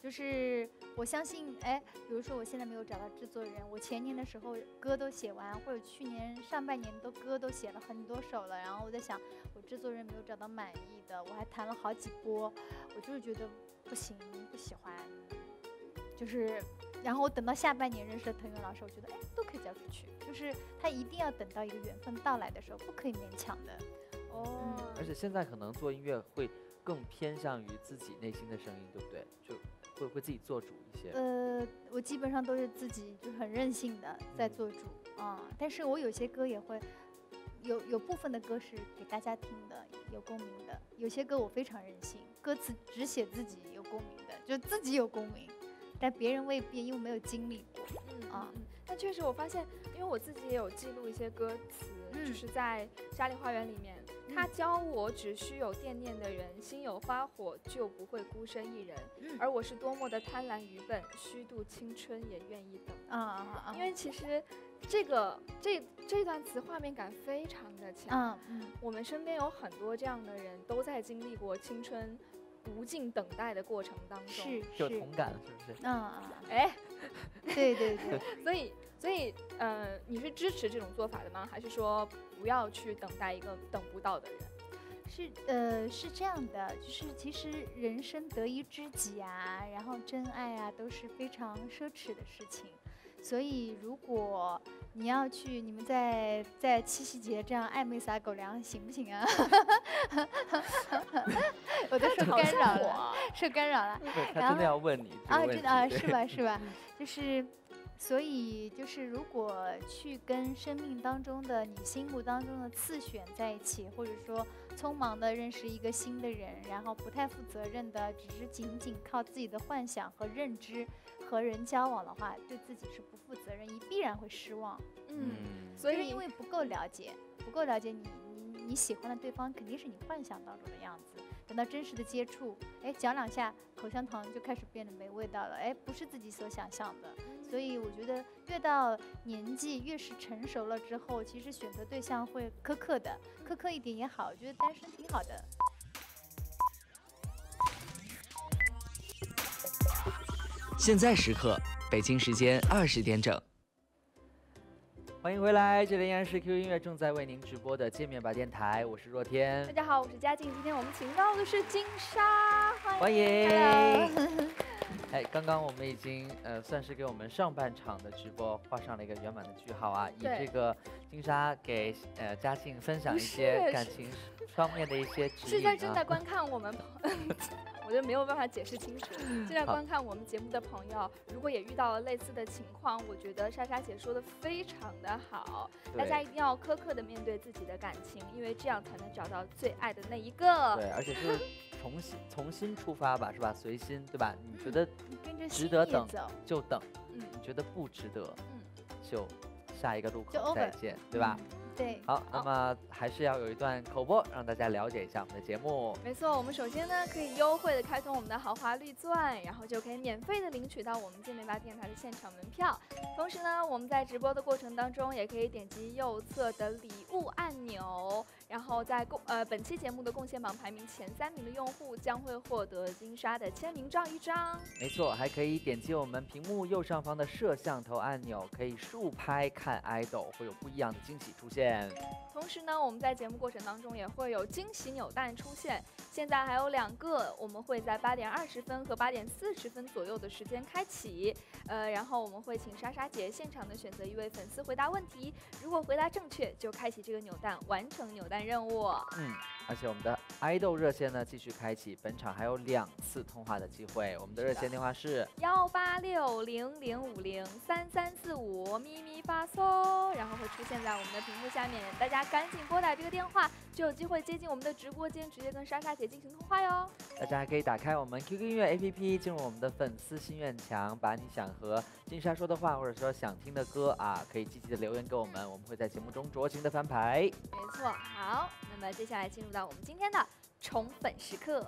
就是我相信，哎，比如说我现在没有找到制作人，我前年的时候歌都写完，或者去年上半年歌都写了很多首了，然后我在想，我制作人没有找到满意的，我还谈了好几波，我就是觉得不行，不喜欢，就是，然后我等到下半年认识了藤原老师，我觉得哎都可以交出去，就是他一定要等到一个缘分到来的时候，不可以勉强的。 哦， 而且现在可能做音乐会更偏向于自己内心的声音，对不对？就会自己做主一些。 我基本上都是自己就很任性的在做主啊、但是我有些歌也会有部分的歌是给大家听的，有共鸣的，有些歌我非常任性，歌词只写自己有共鸣的，就自己有共鸣，但别人未必，因为没有经历过。 但确实我发现，因为我自己也有记录一些歌词，就是在沙砾花园里面，他教我只需有惦念的人，心有花火就不会孤身一人。而我是多么的贪婪愚笨，虚度青春也愿意等。因为其实这段词画面感非常的强。我们身边有很多这样的人，都在经历过青春无尽等待的过程当中， 是有同感，是不是？ 对， 所以你是支持这种做法的吗？还是说不要去等待一个等不到的人？ 是这样的，就是其实人生得一知己啊，然后真爱啊，都是非常奢侈的事情。所以如果你要去，你们在七夕节这样暧昧撒狗粮，行不行啊？我都受干扰了，受干扰了。 他真的要问你啊，真的啊，是吧？就是，所以就是，如果去跟生命当中的你心目当中的次选在一起，或者说匆忙的认识一个新的人，然后不太负责任的，只是仅仅靠自己的幻想和认知和人交往的话，对自己是不负责任，你必然会失望。所以因为不够了解你喜欢的对方肯定是你幻想当中的样子，等到真实的接触，哎，嚼两下口香糖就开始变得没味道了，哎，不是自己所想象的。所以我觉得越到年纪越是成熟了之后，其实选择对象会苛刻一点也好，我觉得单身挺好的。 现在时刻，北京时间20点整。 欢迎回来，这里依然是 QQ 音乐正在为您直播的界面吧电台，我是若天。 大家好，我是佳静，今天我们请到的是金莎， 欢迎。哎，刚刚我们已经算是给我们上半场的直播画上了一个圆满的句号啊，以这个金莎给佳静分享一些感情方面的一些指引是在正在观看我们我就没有办法解释清楚。正在观看我们节目的朋友，如果也遇到了类似的情况，我觉得莎莎姐说的非常的好，大家一定要苛刻的面对自己的感情，因为这样才能找到最爱的那一个。 对，而且是重新出发吧，是吧？随心，对吧？你觉得值得等就等，你觉得不值得，就下一个路口再见，对吧？ 对， 好，那么还是要有一段口播，让大家了解一下我们的节目。 没错，我们首先呢可以优惠的开通我们的豪华绿钻，然后就可以免费的领取到我们界面吧电台的现场门票。同时呢，我们在直播的过程当中，也可以点击右侧的礼物按钮，然后在本期节目的贡献榜排名前3名的用户将会获得金莎的签名照1张。 没错，还可以点击我们屏幕右上方的摄像头按钮，可以竖拍看 idol， 会有不一样的惊喜出现。 同时呢，我们在节目过程当中也会有惊喜扭蛋出现，现在还有2个，我们会在8点20分和8点40分左右的时间开启。然后我们会请莎莎姐现场的选择一位粉丝回答问题，如果回答正确，就开启这个扭蛋，完成扭蛋任务。 而且我们的爱豆热线呢继续开启，本场还有2次通话的机会。我们的热线电话是 18600503345，咪咪发送，然后会出现在我们的屏幕下面，大家赶紧拨打这个电话，就有机会接近我们的直播间，直接跟莎莎姐进行通话哟。 大家还可以打开我们 QQ 音乐 APP， 进入我们的粉丝心愿墙，把你想和金莎说的话，或者说想听的歌啊，可以积极的留言给我们，我们会在节目中酌情的翻牌。 没错，好，那么接下来进入到我们今天的宠粉时刻。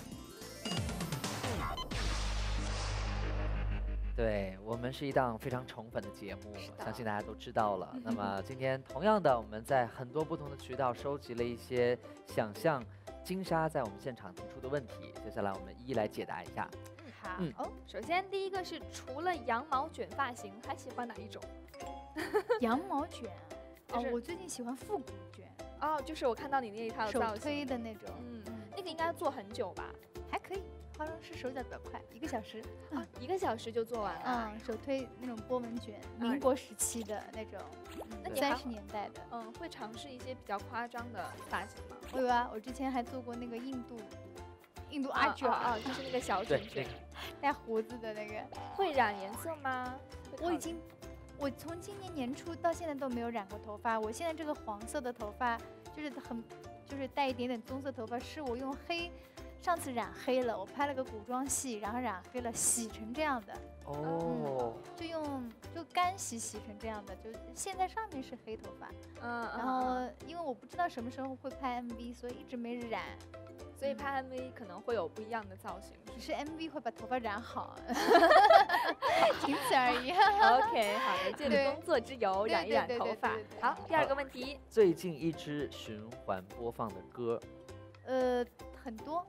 对，我们是一档非常宠粉的节目，相信大家都知道了。那么今天同样的，我们在很多不同的渠道收集了一些想象金莎在我们现场提出的问题，接下来我们一一来解答一下。 它。 嗯哦， 首先第一个是除了羊毛卷发型，还喜欢哪一种？ 羊毛卷。 就是我最近喜欢复古卷， 哦，就是我看到你那一套手造型， 推的那种。 那个应该做很久吧？ 还可以，化妆师手脚比较快，1个小时。 啊，1个小时就做完了。 手推那种波纹卷，民国时期的那种， 那你还 30年代的。 会尝试一些比较夸张的发型吗？ 我有啊，我之前还做过那个印度阿卷啊，就是那个小卷卷， 带胡子的那个。 会染颜色吗？ 我从今年年初到现在都没有染过头发。我现在这个黄色的头发就是带一点点棕色头发，是我用上次染黑了，我拍了个古装戏，然后染黑了，洗成这样的。 哦， 就干洗成这样的，就现在上面是黑头发。然后因为我不知道什么时候会拍 MV， 所以一直没染。 所以拍 MV 可能会有不一样的造型， 只是 MV 会把头发染好，仅此而已。 OK， 好的，借着工作之由染一染头发。好，第2个问题， 最近一支循环播放的歌， 很多。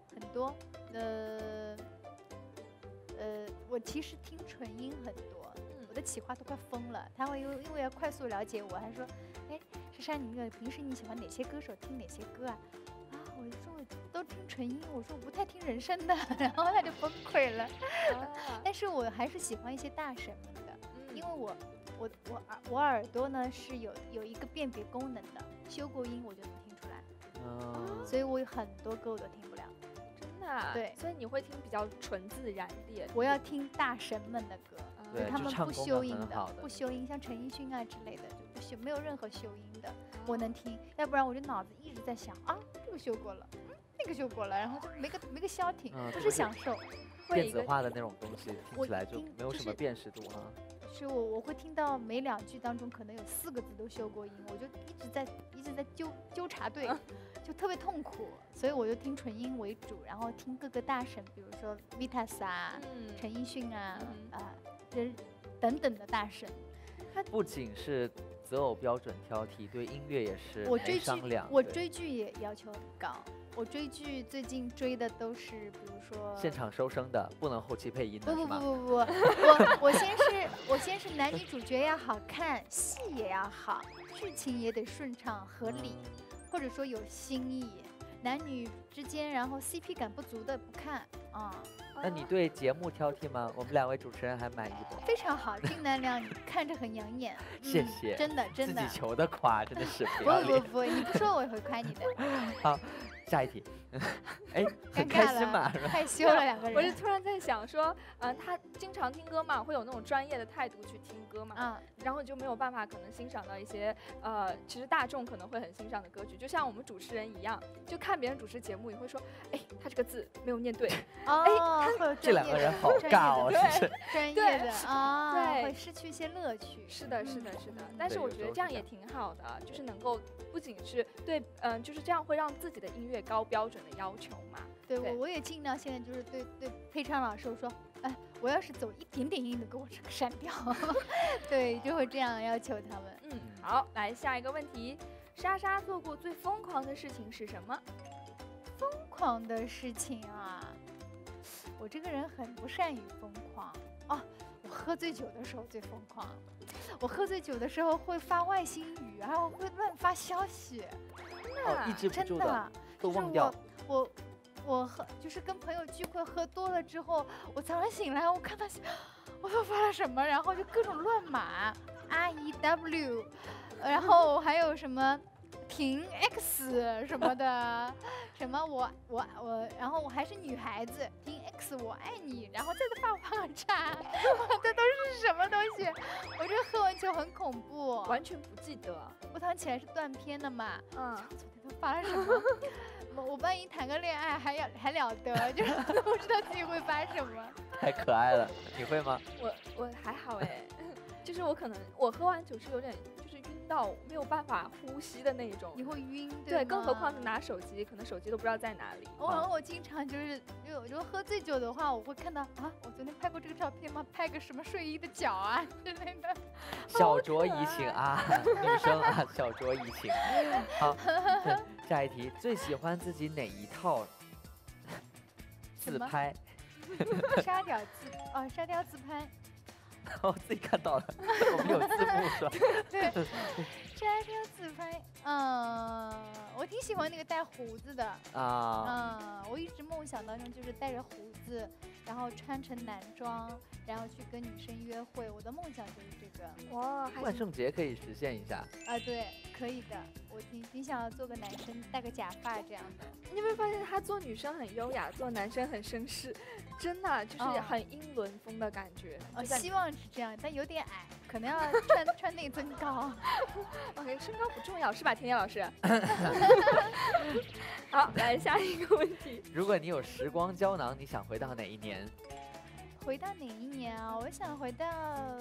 我其实听纯音很多，我的企划都快疯了。他会因为要快速了解我，还说，哎，珊珊，你平时你喜欢哪些歌手，听哪些歌啊？我说我都听纯音，我说我不太听人声的，然后他就崩溃了。但是我还是喜欢一些大神们的，因为我耳朵呢是有一个辨别功能的，修过音我就能听出来。所以我有很多歌我都听不了。 真的啊？ 对， 所以你会听比较纯自然一点。 我要听大神们的歌，他们不修音的， 不修音，像陈奕迅啊之类的，就没有任何修音的，我能听。要不然我就脑子一直在想啊，这个修过了，那个修过了，然后就没个消停，不是享受。 电子化的那种东西，听起来就没有什么辨识度哈。 是我会听到每2句当中可能有4个字都修过音，我就一直在纠察队，就特别痛苦，所以我就听纯音为主，然后听各个大神，比如说 Vitas 啊、陈奕迅啊等等的大神。 他不仅是择偶标准挑剔，对音乐也是商量。 我追剧也要求很高。我追剧最近追的都是，比如说现场收声的，不能后期配音的是吗？ 不，我先是男女主角要好看，戏也要好，剧情也得顺畅合理，或者说有新意。男女之间，然后 CP 感不足的不看啊。 那你对节目挑剔吗？我们2位主持人还满意的。 非常好，金男靓女，看着很养眼。 谢谢， 真的。 自己求的夸，真的是不要脸。 不，你不说我也会夸你的。 好。下一题，哎，很开心嘛， 害羞了2个人。 我就突然在想说，他经常听歌嘛，会有那种专业的态度去听歌嘛，然后就没有办法可能欣赏到一些其实大众可能会很欣赏的歌曲，就像我们主持人一样，就看别人主持节目，你会说，哎，他这个字没有念对， 这2个人好尬哦，是专业的啊，会失去一些乐趣。 是的。但是我觉得这样也挺好的，就是能够不仅是对，就是这样会让自己的音乐高标准的要求嘛。 对，我也尽量现在就是对配唱老师我说，哎，我要是走一点点音的，给我删掉。对，就会这样要求他们。 好，来下一个问题，莎莎做过最疯狂的事情是什么？ 疯狂的事情啊，我这个人很不善于疯狂哦。我喝醉酒的时候最疯狂，我喝醉酒的时候会发外星语，然后会乱发消息。 抑制不住的， 都忘掉。 我就是跟朋友聚会喝多了之后，我早上醒来我看到我又发了什么，然后就各种乱码 REW， 然后还有什么停 X 什么的，什么我，然后我还是女孩子，停 X 我爱你，然后再发网站，这都是什么东西？我这喝完酒很恐怖， 完全不记得。 我早上起来是断片的嘛，昨天都发了什么？我万一谈个恋爱还了得，就是不知道自己会发什么。 太可爱了，你会吗？ 我还好哎，就是我喝完酒是有点就是晕到没有办法呼吸的那种。 你会晕？ 对，更何况是拿手机，可能手机都不知道在哪里。 我经常就是如果喝醉酒的话，我会看到啊，我昨天拍过这个照片吗？拍个什么睡衣的脚啊之类的。 小酌怡情啊，女生啊，小酌怡情。好，下一题，最喜欢自己哪一套自拍？ 沙雕自拍。 我自己看到了，我们有字幕是吧？ 对，沙雕自拍，我挺喜欢那个带胡子的我一直梦想当中就是带着胡子，然后穿成男装，然后去跟女生约会。我的梦想就是这个。 哇， 万圣节可以实现一下对，可以的。我挺想要做个男生，戴个假发这样的。 你有没有发现他做女生很优雅，做男生很绅士，真的就是很英伦风的感觉。 希望是这样，但有点矮，可能要穿内增高。 OK， 身高不重要是吧，田野老师？好，来下一个问题。 如果你有时光胶囊，你想回到哪一年？ 回到哪一年啊？我想回到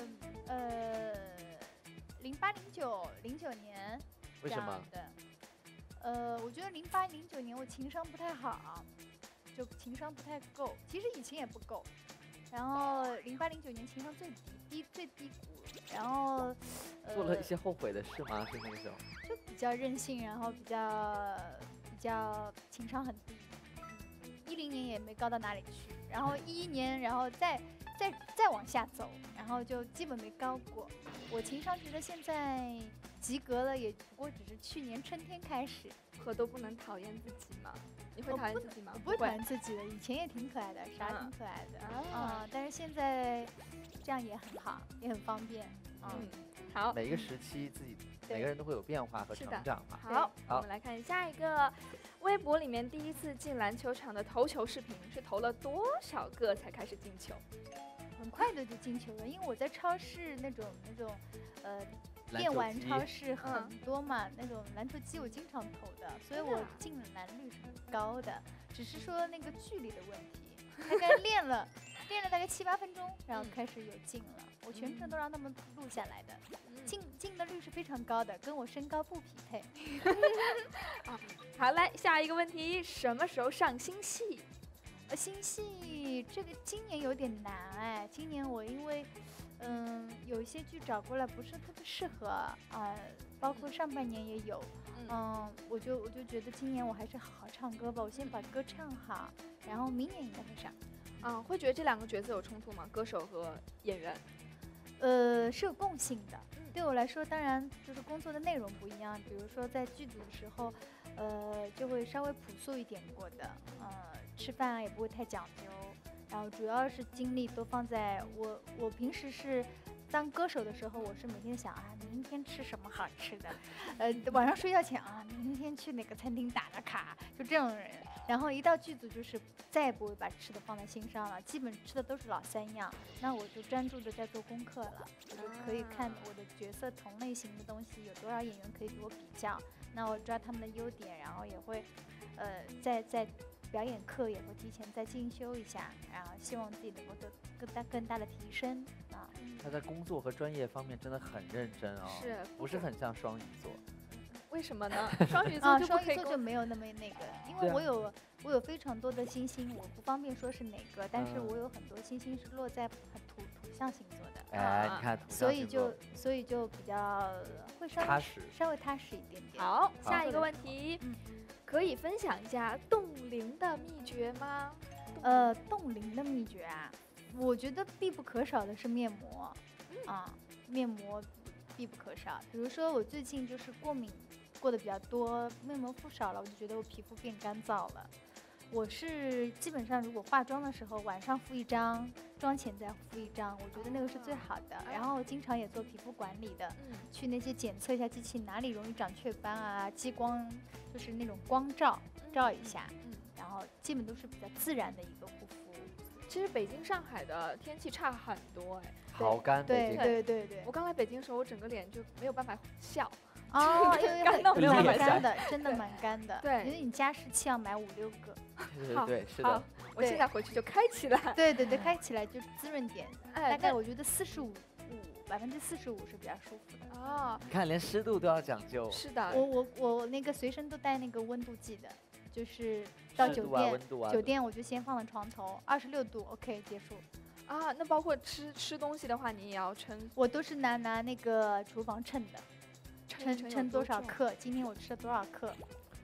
08、09年。 为什么？ 我觉得08、09年我情商不太好，就情商不太够。其实以前也不够。然后08、09年情商最低谷，然后做了一些后悔的事吗？是那个时候？ 就比较任性，然后比较情商很低。10年也没高到哪里去，然后11年，然后再往下走，然后就基本没高过。我情商觉得现在及格了，也不过只是去年春天开始。 都不能讨厌自己吗？你会讨厌自己吗？ 我不会讨厌自己的，以前也挺可爱的，啥挺可爱的但是现在这样也很好，也很方便。 好， 每一个时期自己每个人都会有变化和成长嘛。 好，我们来看下一个，微博里面第一次进篮球场的投球视频是投了多少个才开始进球？ 很快的就进球了，因为我在超市那种电玩超市很多嘛，那种篮球机我经常投的，所以我进篮率是很高的，只是说那个距离的问题，大概练了大概7、8分钟，然后开始有进了，我全程都让他们录下来的，进的率是非常高的，跟我身高不匹配。 好，来下一个问题，什么时候上新戏？ 新戏这个今年有点难今年我因为有一些剧找过来不是特别适合包括上半年也有，我就觉得今年我还是好好唱歌吧，我先把歌唱好，然后明年应该会上。 会觉得这2个角色有冲突吗？歌手和演员？ 是有共性的。对我来说，当然就是工作的内容不一样，比如说在剧组的时候，就会稍微朴素一点过的，吃饭也不会太讲究。然后主要是精力都放在我平时是当歌手的时候，我是每天想明天吃什么好吃的，晚上睡觉前明天去哪个餐厅打个卡，就这种人。然后一到剧组就是再也不会把吃的放在心上了，基本吃的都是老3样，那我就专注的在做功课了，我就可以看我的角色同类型的东西有多少演员可以给我比较，那我抓他们的优点，然后也会在表演课也会提前再进修一下，然后希望自己能够得更大的提升他在工作和专业方面真的很认真不是很像双鱼座。 为什么呢？双鱼座就没有那么那个，因为我有非常多的星星，我不方便说是哪个，但是我有很多星星是落在土象星座的。 你看土象星座， 所以就比较会稍微踏实一点点。 好，下一个问题，可以分享一下冻龄的秘诀吗？ 冻龄的秘诀我觉得必不可少的是面膜面膜必不可少。比如说我最近就是过敏过得比较多，面膜敷少了，我就觉得我皮肤变干燥了。我是基本上如果化妆的时候晚上敷1张，妆前再敷1张，我觉得那个是最好的。然后经常也做皮肤管理的，去那些检测一下机器哪里容易长雀斑激光就是那种光照一下，然后基本都是比较自然的一个护肤。 其实北京、上海的天气差很多好干。 对。 我刚来北京的时候，我整个脸就没有办法笑。 因为干到没有办法干的，真的蛮干的。 对， 因为你加湿器要买5、6个。 对，是的。 我现在回去就开起来。 对，开起来就滋润点。大概我觉得45%是比较舒服的。 你看连湿度都要讲究。 是的。 我那个随身都带那个温度计的，就是到酒店我就先放了床头，26度 OK 结束。 那包括吃东西的话，你也要称？ 我都是拿那个厨房称的，称多少克，今天我吃了多少克，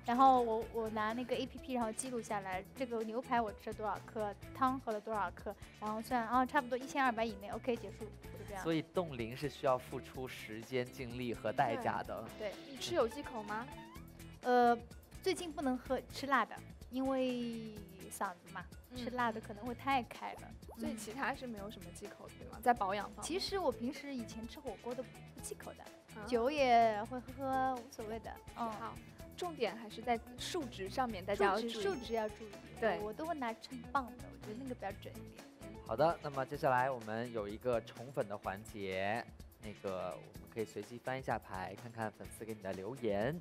然后我拿那个 APP，然后记录下来，这个牛排我吃了多少克，汤喝了多少克，然后算差不多1200以内 ，OK 结束，就这样。 所以冻龄是需要付出时间、精力和代价的。 对， 你吃有忌口吗？ 最近不能吃辣的，因为嗓子嘛，吃辣的可能会太开了。 所以其他是没有什么忌口的，对吗？在保养方面。 其实我平时以前吃火锅都不忌口的，酒也会喝，无所谓的。 好，重点还是在数值上面，大家要注意。 数值要注意。 对， 我都会拿称磅的，我觉得那个比较准一点。 好的，那么接下来我们有一个宠粉的环节，那个我们可以随机翻一下牌，看看粉丝给你的留言。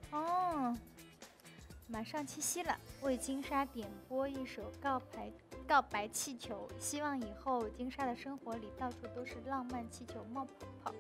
马上七夕了，为金莎点播一首告白气球，希望以后金莎的生活里到处都是浪漫气球冒泡泡。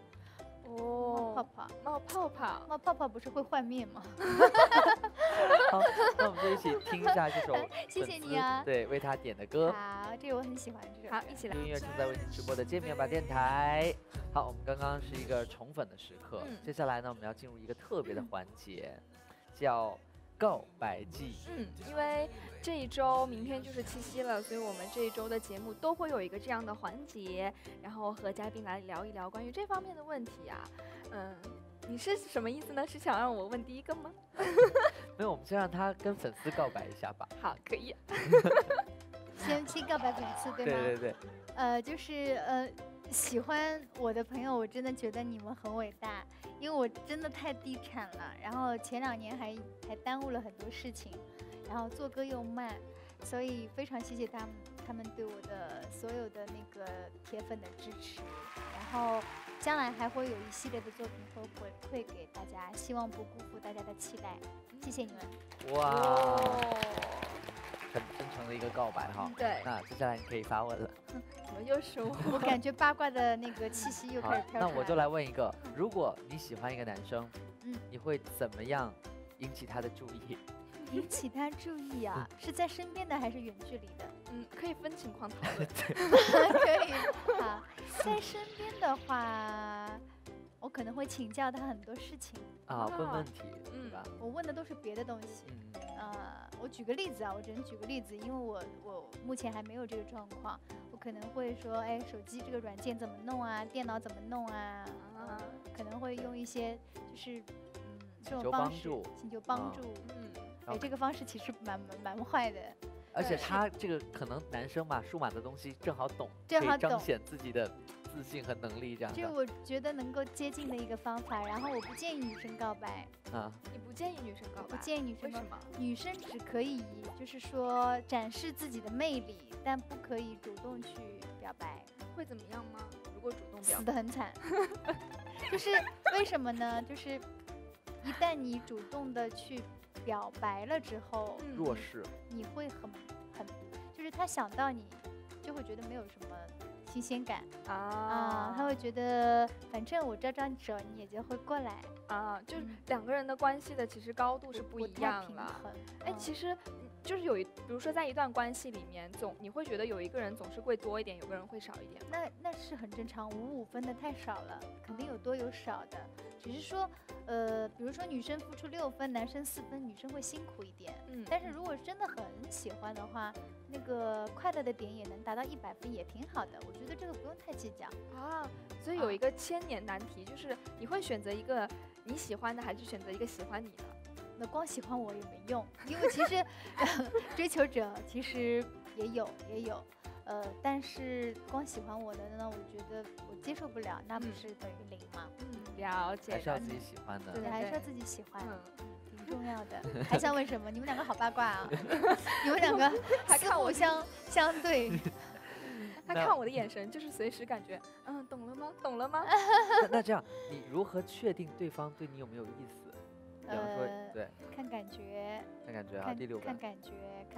冒泡泡不是会幻灭吗？ 好，那我们就一起听一下这首谢谢你啊， 对，为他点的歌。 好，这个我很喜欢这首。 好，一起来。 音乐正在为您直播的见面吧电台。好，我们刚刚是一个宠粉的时刻，接下来呢，我们要进入一个特别的环节，叫告白季。 因为这一周明天就是七夕了，所以我们这一周的节目都会有一个这样的环节，然后和嘉宾来聊一聊关于这方面的问题啊。你是什么意思呢？是想让我问第一个吗？ 没有，我们先让他跟粉丝告白一下吧。 好，可以。 先告白粉丝，对吗？ 对。 就是喜欢我的朋友，我真的觉得你们很伟大，因为我真的太低产了，然后前2年还耽误了很多事情，然后做歌又慢，所以非常谢谢他们对我的所有的那个铁粉的支持，然后将来还会有一系列的作品会回馈给大家，希望不辜负大家的期待，谢谢你们。 哇，很真诚的一个告白哈。 对。 那接下来你可以发问了。 怎么又是我？ 我感觉八卦的那个气息又开始飘出来了。 那我就来问一个，如果你喜欢一个男生，你会怎么样引起他的注意？ 引起他注意啊，是在身边的还是远距离的？ 可以分情况讨论。 可以。好，在身边的话，我可能会请教他很多事情问问题，对吧？ 我问的都是别的东西。我举个例子啊，我只能举个例子，因为我目前还没有这个状况，我可能会说，哎，手机这个软件怎么弄啊，电脑怎么弄啊，可能会用一些就是这种方式请求帮助。这个方式其实蛮坏的。 而且他这个可能男生嘛，数码的东西正好懂，可以彰显自己的自信和能力这样的。 这我觉得能够接近的一个方法。然后我不建议女生告白。 你不建议女生告白？ 不建议女生。 为什么？ 女生只可以就是说展示自己的魅力，但不可以主动去表白。 会怎么样吗？如果主动表白？ 死得很惨。就是为什么呢？就是一旦你主动的去表白了之后， 弱势， 你会很，就是他想到你，就会觉得没有什么新鲜感他会觉得反正我招招手，你也就会过来就是2个人的关系的其实高度是不一样了。其实就是比如说在一段关系里面，你会觉得有一个人总是会多一点，有个人会少一点。 那是很正常，5-5分的太少了，肯定有多有少的，只是说比如说女生付出6分，男生4分，女生会辛苦一点。但是如果真的很喜欢的话，那个快乐的点也能达到100分，也挺好的。我觉得这个不用太计较所以有一个1000年难题，就是你会选择一个你喜欢的，还是选择一个喜欢你的？ 那光喜欢我也没用，因为其实追求者其实也有，但是光喜欢我的呢，我觉得我接受不了，那不是等于0吗？ 了解。 还是要自己喜欢的。 对，还是要自己喜欢，挺重要的。还想问什么？你们2个好八卦啊！你们2个还看我相对。 他看我的眼神，就是随时感觉，懂了吗？懂了吗？ 那这样，你如何确定对方对你有没有意思？比方说，对， 看感觉。 看感觉啊，第6个。 看感觉，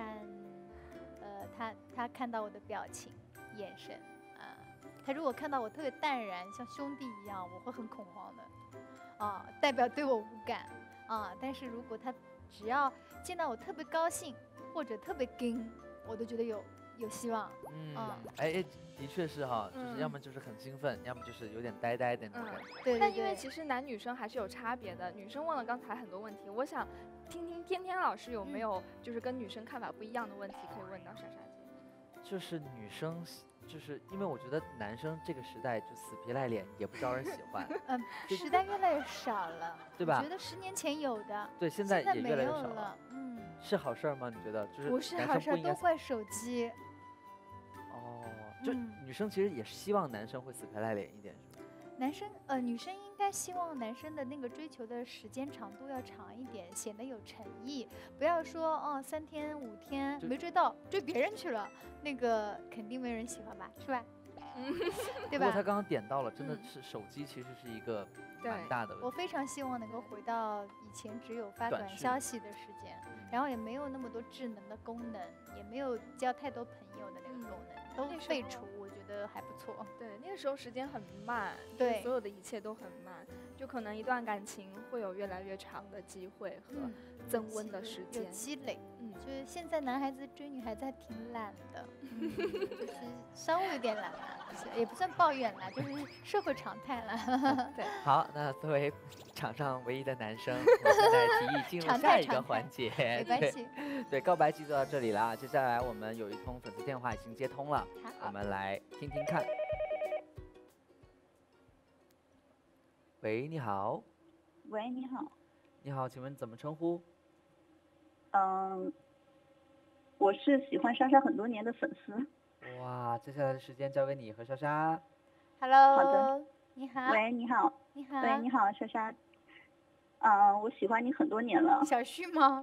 他看到我的表情、眼神他如果看到我特别淡然，像兄弟一样，我会很恐慌的代表对我无感但是如果他只要见到我特别高兴或者特别惊，我都觉得有有希望。 哎，的确是哈，就是要么就是很兴奋，要么就是有点呆呆的那种感觉。 对。 但因为其实男女生还是有差别的，女生问了刚才很多问题，我想听听天天老师有没有就是跟女生看法不一样的问题可以问到莎莎姐。 就是女生。就是因为我觉得男生这个时代就死皮赖脸也不招人喜欢， 时代越来越少了， 对吧？ 我觉得10年前有的， 对，现在也越来越少了。 是好事吗？你觉得？就是不是好事，都怪手机。 哦，就女生其实也是希望男生会死皮赖脸一点，是吗？ 男生女生应该希望男生的那个追求的时间长度要长一点，显得有诚意，不要说3天5天没追到，追别人去了，那个肯定没人喜欢吧，是吧？对吧？ 不过他刚刚点到了，真的是手机其实是一个蛮大的问题。 我非常希望能够回到以前只有发短消息的时间，然后也没有那么多智能的功能，也没有交太多朋友的那个功能，都废除。觉得还不错。 对，那个时候时间很慢， 对， 所有的一切都很慢，就可能一段感情会有越来越长的机会和增温的时间， 有积累。就是现在男孩子追女孩子还挺懒的，就是稍微有点懒了，也不算抱怨啦，就是社会常态了。 对， 好，那作为场上唯一的男生，我现在提议进入下一个环节。 没关系。 对，告白季就到这里了，接下来我们有一通粉丝电话已经接通了，我们来听听看。喂，你好。 喂，你好。 你好，请问怎么称呼？ 我是喜欢莎莎很多年的粉丝。 哇，接下来的时间交给你和莎莎。 Hello。 好的。 你好。 喂，你好。 你好。 喂，你好，莎莎。我喜欢你很多年了。 小旭吗？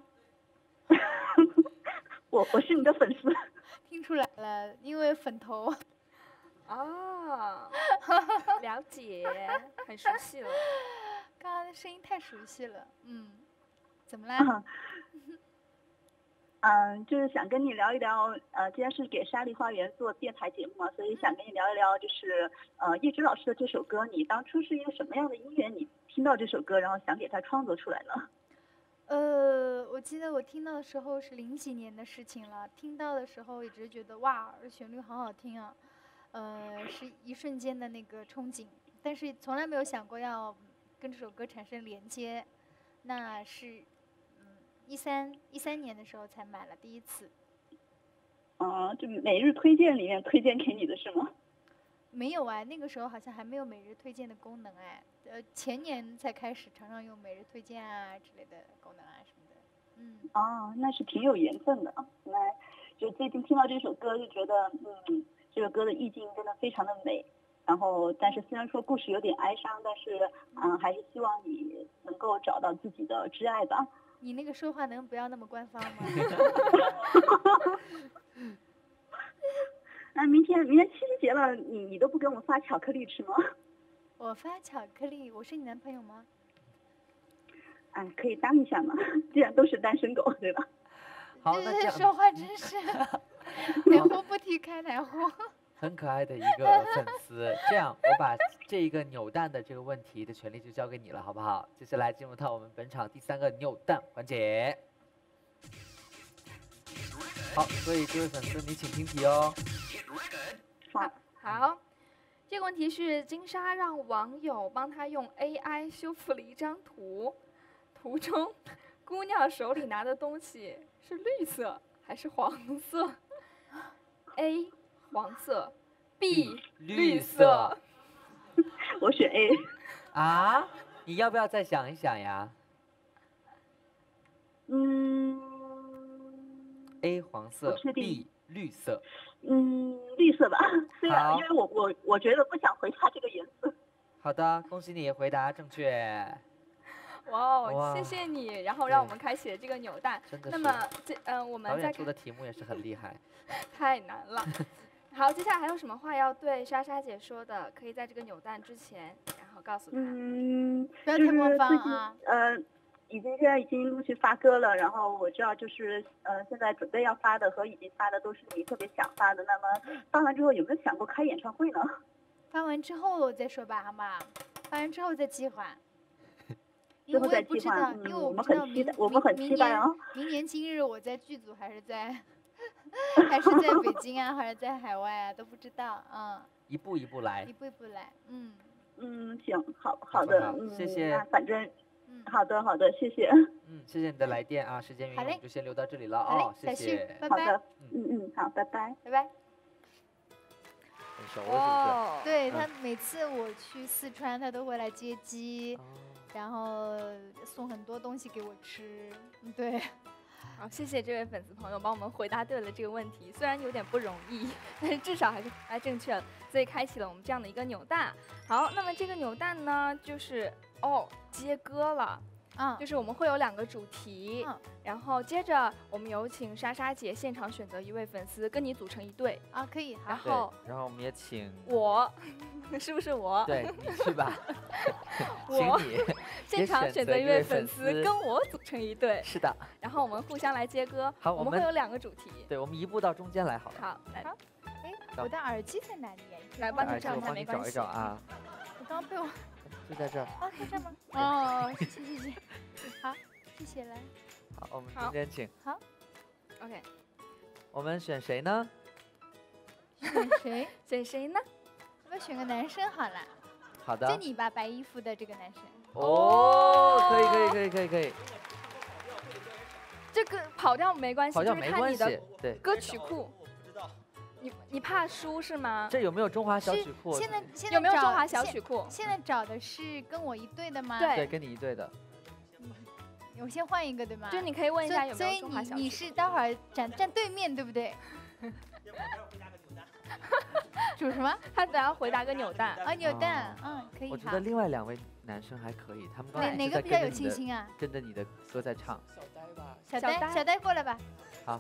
我是你的粉丝。 听出来了，因为粉头。 哦，了解，很熟悉了。 刚刚的声音太熟悉了，怎么啦？ 就是想跟你聊一聊，今天是给沙莉花园做电台节目嘛，所以想跟你聊一聊，就是叶芝老师的这首歌，你当初是一个什么样的因缘，你听到这首歌，然后想给它创作出来呢？ 我记得我听到的时候是00几年的事情了，听到的时候一直觉得哇，旋律好好听啊，是一瞬间的那个憧憬，但是从来没有想过要跟这首歌产生连接，那是13年的时候才买了第一次。 就每日推荐里面推荐给你的是吗？ 没有哎，那个时候好像还没有每日推荐的功能哎，前年才开始常常用每日推荐啊之类的功能啊什么的。 那是挺有缘分的。来，就最近听到这首歌就觉得，这首歌的意境真的非常的美。然后，但是虽然说故事有点哀伤，但是还是希望你能够找到自己的挚爱吧。 你那个说话能不要那么官方吗？ 明天7夕节了，你都不给我发巧克力吃吗？ 我发巧克力，我是你男朋友吗？ 可以当一下嘛，既然都是单身狗，对吧？ 好，那这样说话真是哪壶不提开哪壶。 很可爱的一个粉丝，这样我把这一个扭蛋的这个问题的权利就交给你了，好不好？接下来进入到我们本场第3个扭蛋环节。好，所以这位粉丝你请听题哦。 好，这个问题是金莎让网友帮她用 AI 修复了一张图，图中姑娘手里拿的东西是绿色还是黄色 ？A 黄色 ，B 绿色。 我选 A。 啊？你要不要再想一想呀？A 黄色 ，B 绿色。 绿色吧。对啊，因为我觉得不想回答这个颜色。 好的，恭喜你回答正确。 哇，谢谢你，然后让我们开启了这个扭蛋。 真的是。 那么我们再出的题目也是很厉害。 太难了。好，接下来还有什么话要对莎莎姐说的？可以在这个扭蛋之前，然后告诉她。 不要太官方啊。 现在已经陆续发歌了，然后我知道就是现在准备要发的和已经发的都是你特别想发的。那么发完之后有没有想过开演唱会呢？ 发完之后我再说吧，好吗？发完之后再计划。 之后再计划。 因为我们很期待，我们很期待啊。 明年今日我在剧组还是在还是在北京啊，还是在海外啊，都不知道。 一步一步来， 一步一步来。 行，好的， 谢谢。 那反正，好的，谢谢。 谢谢你的来电啊，时间原因我们就先留到这里了哦，谢谢。 拜拜。 好的，好，拜拜， 拜拜。 很熟了是不是？ 对他每次我去四川，他都会来接机，然后送很多东西给我吃。对。 好，谢谢这位粉丝朋友帮我们回答对了这个问题，虽然有点不容易，但是至少还是回答正确了，所以开启了我们这样的一个扭蛋。好，那么这个扭蛋呢，就是接歌了。就是我们会有2个主题，然后接着我们有请莎莎姐现场选择一位粉丝跟你组成一队啊，可以。 然后我们也请我，是不是我？ 对，你去吧。 我现场选择一位粉丝跟我组成一队， 是的。 然后我们互相来接歌。 好， 我们会有2个主题。 对，我们移步到中间来好了。 好，来。 我的耳机在哪里呀？ 来帮你找一下，没关系。 找一找啊。 我刚刚被我。 就在这儿。 在这吗？谢谢。好，谢谢来。 好，我们中间请。 好 ，OK。 我们选谁呢？ 选谁？ 选谁呢？ 要不要选个男生好了？ 好的。 就你吧，白衣服的这个男生。 可以。 这个跑调没关系， 跑调没关系。对。 歌曲库。你怕输是吗？ 这有没有中华小曲库？ 现在有没有中华小曲库？ 现在找的是跟我一队的吗？ 对，跟你一队的。 我先换一个对吗？ 就你可以问一下有没有中华小曲库。 所以你是待会儿站对面对不对？主什么？ 他等下回答个扭蛋。 扭蛋，可以。 我觉得另外2位男生还可以，他们刚才哪个比较有信心啊？ 跟着你的歌在唱。 小呆过来吧。 好。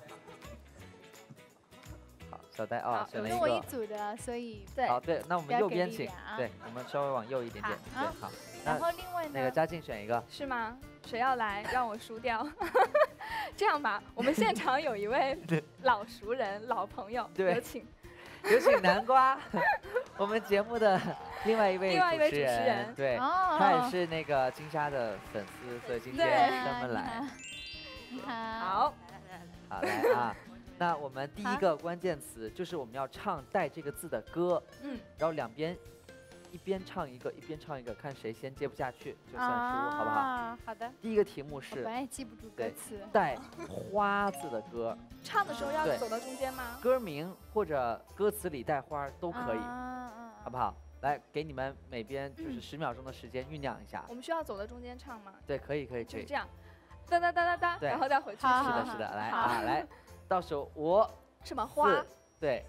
小呆选了一个。 跟我一组的，所以对。 好，对，那我们右边请。对，我们稍微往右一点点。对，好。 然后另外呢？ 那个嘉靖选一个。 是吗？谁要来让我输掉？这样吧，我们现场有一位老熟人、老朋友，有请南瓜，我们节目的另外一位主持人。对，他也是那个金莎的粉丝，所以今天专门来。 你好。 好，来啊。那我们第一个关键词就是我们要唱带这个字的歌，然后2边一边唱一个，看谁先接不下去就算输，好不好？ 好的。 第一个题目是， 我本来记不住歌词， 带花字的歌， 唱的时候要走到中间吗？ 歌名或者歌词里带花都可以，好不好？来，给你们每边就是10秒钟的时间酝酿一下。 我们需要走到中间唱吗？ 对，可以。 就是这样，哒哒哒哒哒，然后再回去。 是的，来。倒数5， 什么花？ 对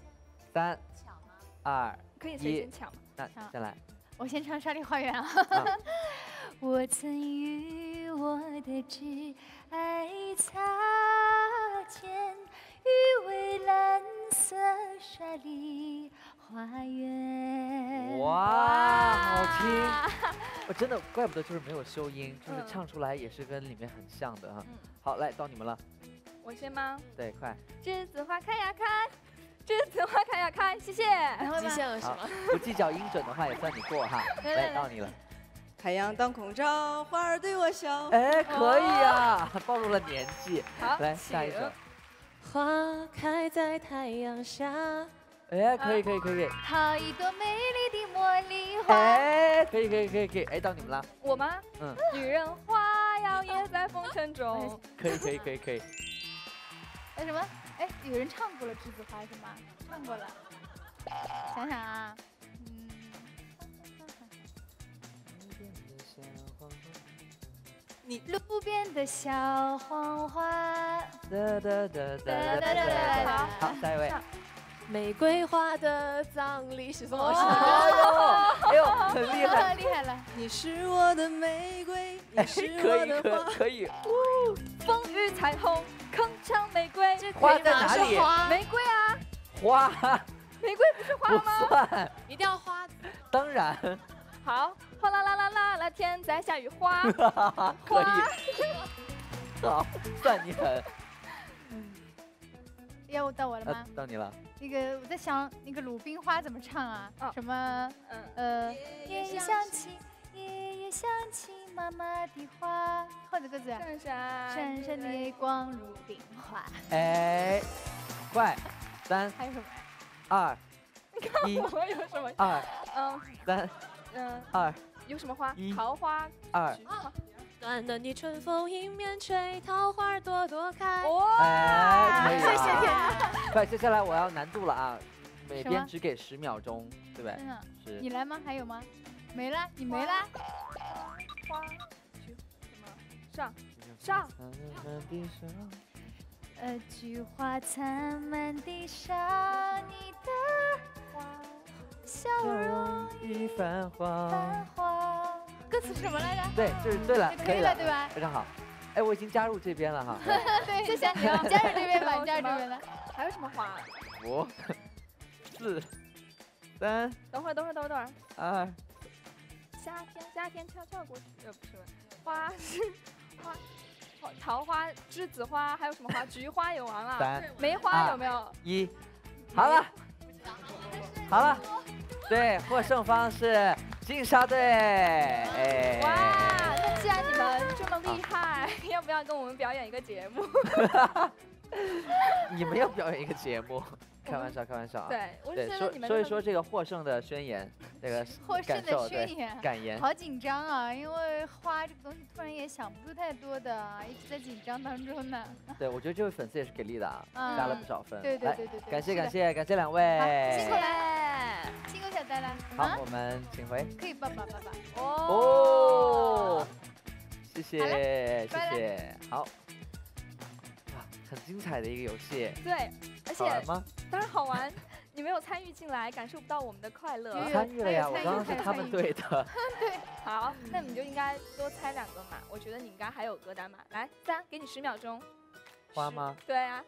，3、2、1， 可以谁先抢吗？ 那先来， 我先唱《沙砾花园》啊。我曾与我的挚爱擦肩，于蔚蓝色沙砾花园。 哇，好听！我真的怪不得就是没有修音，就是唱出来也是跟里面很像的哈。好，来到你们了。 我先吗？ 对，快！ 栀子花开呀开，栀子花开呀开，谢谢。 极限了是吗？ 不计较音准的话也算你过哈。来，到你了。 太阳当空照，花儿对我笑。 哎，可以啊，暴露了年纪。 好， 来下一首。 花开在太阳下。 哎，可以。 好一朵美丽的茉莉花。 哎，可以。哎，到你们了。 我吗？女人花摇曳在风尘中。 可以。 什么？哎，有人唱过了《栀子花》是吗？唱过了。想想啊， 你路边的小黄花。 好，下一位。 玫瑰花的葬礼是宋老师。 哎呦，很厉害， 厉害了！ 你是我的玫瑰，你是我的花。 可以。 风雨彩虹，铿锵玫瑰。 花在哪里？ 玫瑰啊。 花。 玫瑰不是花吗？ 不算。 一定要花。 当然。 好，哗啦啦啦啦啦，天在下雨，花。 可以。好，算你狠。 要到我了吗？ 到你了。 那个我在想，那个鲁冰花怎么唱啊？什么？夜夜想起妈妈的话，或者歌词。 闪闪闪闪的光如冰花。 哎， 快，3、 还有什么？ 2、1， 我有什么？ 2、 嗯 3、 嗯， 2、 有什么花一？ 桃花、 2。 菊花。 暖暖的春风迎面吹，桃花朵朵开。 哎，可以谢谢天啊。 哪！ 快，接下来我要难度了啊，每什么边只给10秒钟，对不对？ 真的， 是你来吗？还有吗？没了，你没了。 花、菊什么？上。 菊花残满地上，你的笑容一繁华。 繁华。歌词是什么来着？ 对，就是对了， 可以了，对吧？ 非常好。哎，我已经加入这边了哈。 对，谢谢你哦，加入这边吧，加入这边了。 还有什么花？ 5、4、3、 等会儿。 2。 夏天悄悄过去，不是花是花，桃花、栀子花，还有什么花？菊花也完了。 3、 梅花有没有？ 1，好了，好了，对，获胜方是金沙队。哎， 哇，那既然你们这么厉害，要不要跟我们表演一个节目？ 你们要表演一个节目？开玩笑，开玩笑啊。 对，我就对， 觉得你们说一说这个获胜的宣言，这个获胜的感受，对， 宣言， 感言。 好紧张啊！因为花这个东西突然也想不出太多的，一直在紧张当中呢。 对，我觉得这位粉丝也是给力的啊，加了不少分。 对来，感谢感谢感谢2位， 辛苦了，辛苦小戴了。 好，我们请回。 可以抱抱。 哦，谢谢谢拜谢，好，哇，很精彩的一个游戏， 对，而且好玩吗？ 当然好玩。你没有参与进来，感受不到我们的快乐。 有参与了呀，我刚刚是他们队的。 好，那你就应该多猜2个嘛。我觉得你应该还有歌单嘛。来，3，给你10秒钟。 花吗？ 对啊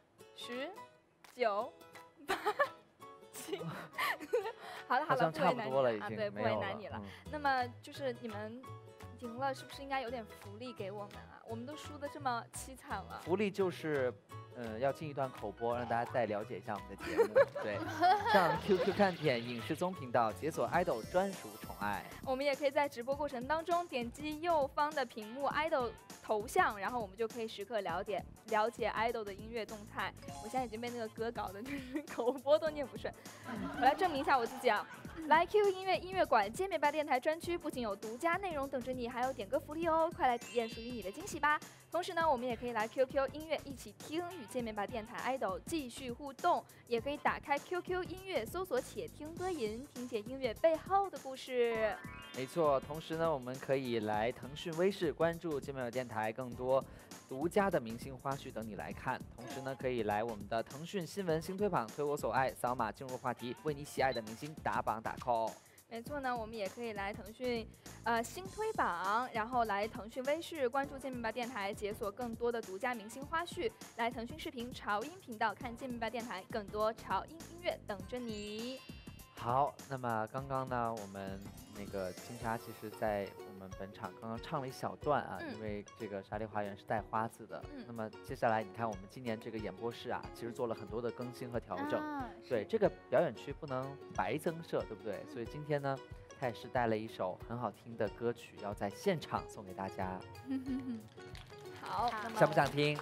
，10、9、8、7。好了， 好像差不多了，已经对，不没有了为难你了。那么就是你们赢了，是不是应该有点福利给我们啊？我们都输的这么凄惨了。 福利就是，要进一段口播，让大家再了解一下我们的节目。对，上 QQ 看点影视综频道解锁 idol 专属宠爱。 我们也可以在直播过程当中点击右方的屏幕 idol 头像，然后我们就可以时刻了解 idol 的音乐动态。我现在已经被那个歌搞得就是口播都念不顺。我来证明一下我自己啊。来 QQ 音乐馆健美吧电台专区不仅有独家内容等着你，还有点歌福利哦，快来体验属于你的惊喜吧！同时呢，我们也可以来 QQ 音乐一起听，与健美吧电台 idol 继续互动，也可以打开 QQ 音乐搜索且听歌吟，听见音乐背后的故事。 没错，同时呢，我们可以来腾讯微视关注健美吧电台，更多独家的明星花絮等你来看。同时呢，可以来我们的腾讯新闻新推榜，推我所爱，扫码进入话题，为你喜爱的明星打榜打 call。 没错呢，我们也可以来腾讯新推榜，然后来腾讯微视关注健美吧电台，解锁更多的独家明星花絮；来腾讯视频潮音频道看健美吧电台，更多潮音音乐等着你。 好，那么刚刚呢，我们那个金莎其实在我们本场刚刚唱了一小段啊，因为这个沙莉花园是带花字的。那么接下来你看我们今年这个演播室啊，其实做了很多的更新和调整。对，这个表演区不能白增设，对不对？所以今天呢，他也是带了一首很好听的歌曲，要在现场送给大家。 好， 想不想听？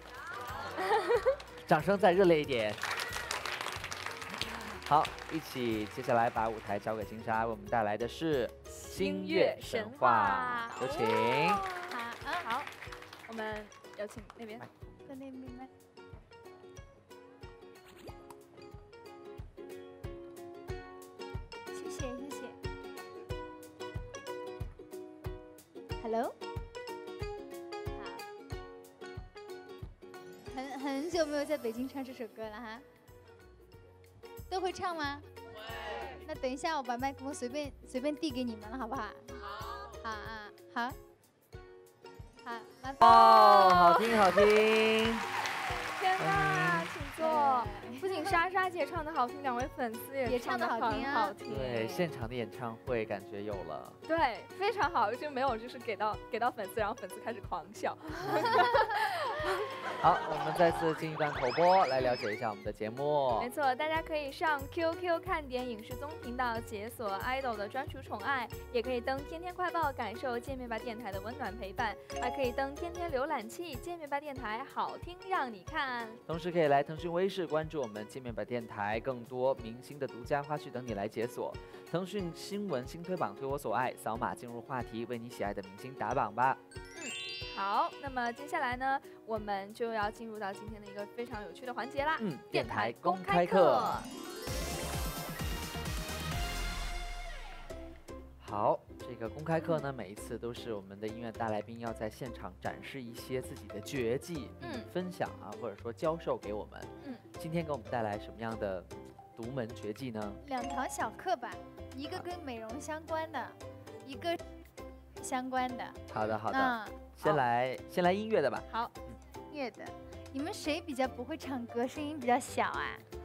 掌声再热烈一点。好，一起接下来把舞台交给金莎，为我们带来的是星月神话，有请。 好，我们有请那边， 在那边来。谢谢。Hello。好，很久没有在北京唱这首歌了哈。都会唱吗？会。那等一下我把麦克风随便递给你们了，好不好？好。好，来吧。 哦，好听好听。 天哪，请坐。不仅莎莎姐唱的好听，2位粉丝也唱的好听啊。 对，现场的演唱会感觉有了。 对，非常好，就没有就是给到粉丝，然后粉丝开始狂笑。 好，我们再次进一段口播，来了解一下我们的节目。 没错，大家可以上 QQ 看点影视综频道解锁 idol 的专属宠爱，也可以登天天快报感受见面吧电台的温暖陪伴，还可以登天天浏览器见面吧电台好听让你看。 同时可以来腾讯微视关注我们见面吧电台，更多明星的独家花絮等你来解锁。腾讯新闻新推榜推我所爱，扫码进入话题，为你喜爱的明星打榜吧。 好，那么接下来呢，我们就要进入到今天的一个非常有趣的环节啦。 电台公开课。好，这个公开课呢，每一次都是我们的音乐大来宾要在现场展示一些自己的绝技，分享啊，或者说教授给我们。今天给我们带来什么样的独门绝技呢 ？2堂小课吧，一个跟美容相关的，一个相关的。 好的，好的。先来音乐的吧。 好， 音乐的。你们谁比较不会唱歌，声音比较小啊？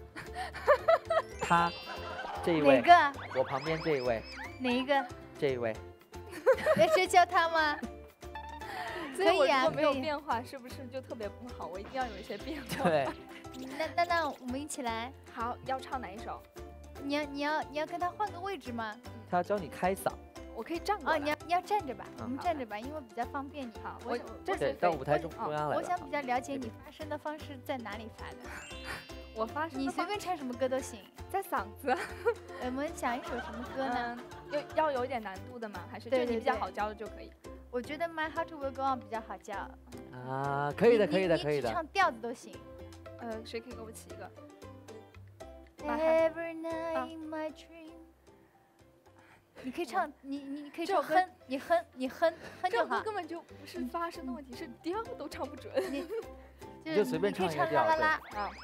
他，这一位。 哪个？ 我旁边这一位。 哪一个？ 这一位。 要是教他吗？ 可以啊，如果没有变化，是不是就特别不好？我一定要有一些变化。 对。 那我们一起来。 好，要唱哪一首？ 你要跟他换个位置吗？ 他要教你开嗓。 我可以站过来。 你要站着吧，我们站着吧，因为比较方便你。 好， 对，到舞台中央来了。 我想比较了解你发声的方式在哪里发的。 我发声， 你随便唱什么歌都行， 在嗓子。 我们想一首什么歌呢？ 要有一点难度的吗？还是就你比较好教的就可以？ 我觉得 My Heart Will Go On 比较好教。 啊，可以的，可以的，可以的。 唱调子都行。 谁可以给我起一个 ？Every night in my dream。你可以唱，你可以唱哼，你哼就好。 根本就不是发声的问题，是调都唱不准。 你就随便唱一个调。 啦啦啦。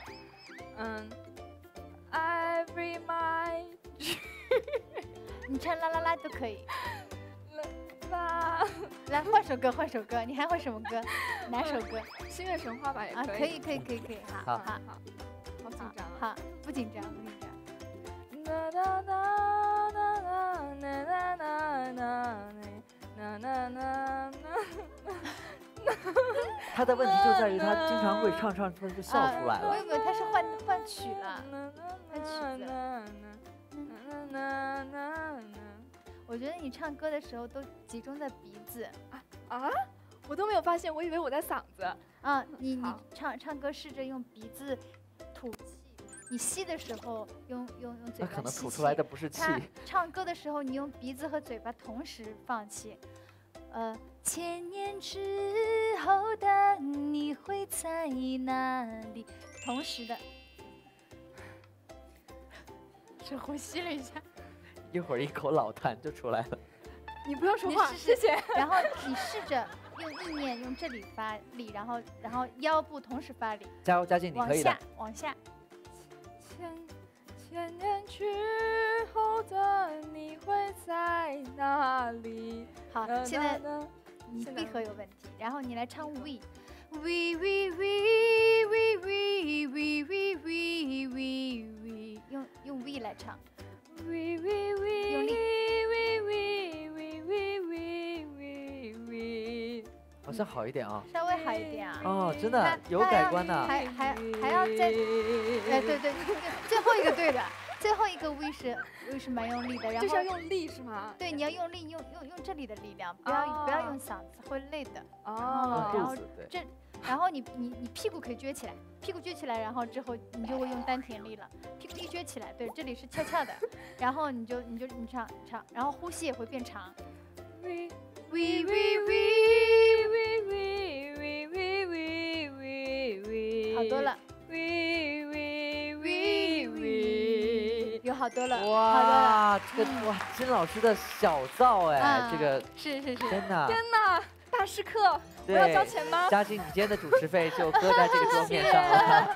Every my。 你唱啦啦啦都可以。 啦。 来换首歌，你还会什么歌？哪首歌？ 星月神话吧也可以。 可以。 好紧张。 好，不紧张。 他的问题就在于他经常会唱突然就笑出来了。 我以为他是换曲了，换曲子。我觉得你唱歌的时候都集中在鼻子我都没有发现，我以为我在嗓子。 你唱歌试着用鼻子吐气。你吸的时候用嘴巴吸气， 可能吐出来的不是气。 唱歌的时候你用鼻子和嘴巴同时放气。千年之后的你会在哪里？同时的，深呼吸了一下， 一会儿一口老痰就出来了。 你不要说话，谢谢。 然后你试着用意念用这里发力，然后腰部同时发力。 加油，嘉靖，你可以的。 往下。 千年之后的你会在哪里？ 好，现在你闭合有问题，然后你来唱 we， 用 we 来唱，用力。 好像好一点啊， 稍微好一点啊。 哦，真的有改观的。 还要再，对，最后一个对的，最后一个 we 是蛮用力的，然后就是要用力是吗？ 对，你要用力，用这里的力量，不要用嗓子，会累的。然后你屁股可以撅起来，屁股撅起来，然后之后你就会用丹田力了。屁股一撅起来，对，这里是翘翘的，然后你唱，然后呼吸也会变长。好多了，有好多了。 哇，这个哇，金老师的小灶哎，这个是， 天哪， 大师课，我要交钱吗？ 嘉靖，你今天的主持费就搁在这个桌面上了。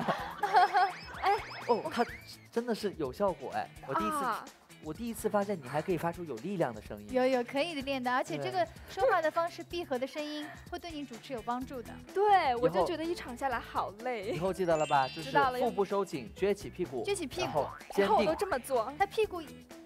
他真的是有效果哎，我第一次发现你还可以发出有力量的声音。 有可以练的，而且这个说话的方式、闭合的声音会对你主持有帮助的。 对，我就觉得一场下来好累。 以后记得了吧？就是腹部收紧，撅起屁股， 然后我都这么做。 他屁股一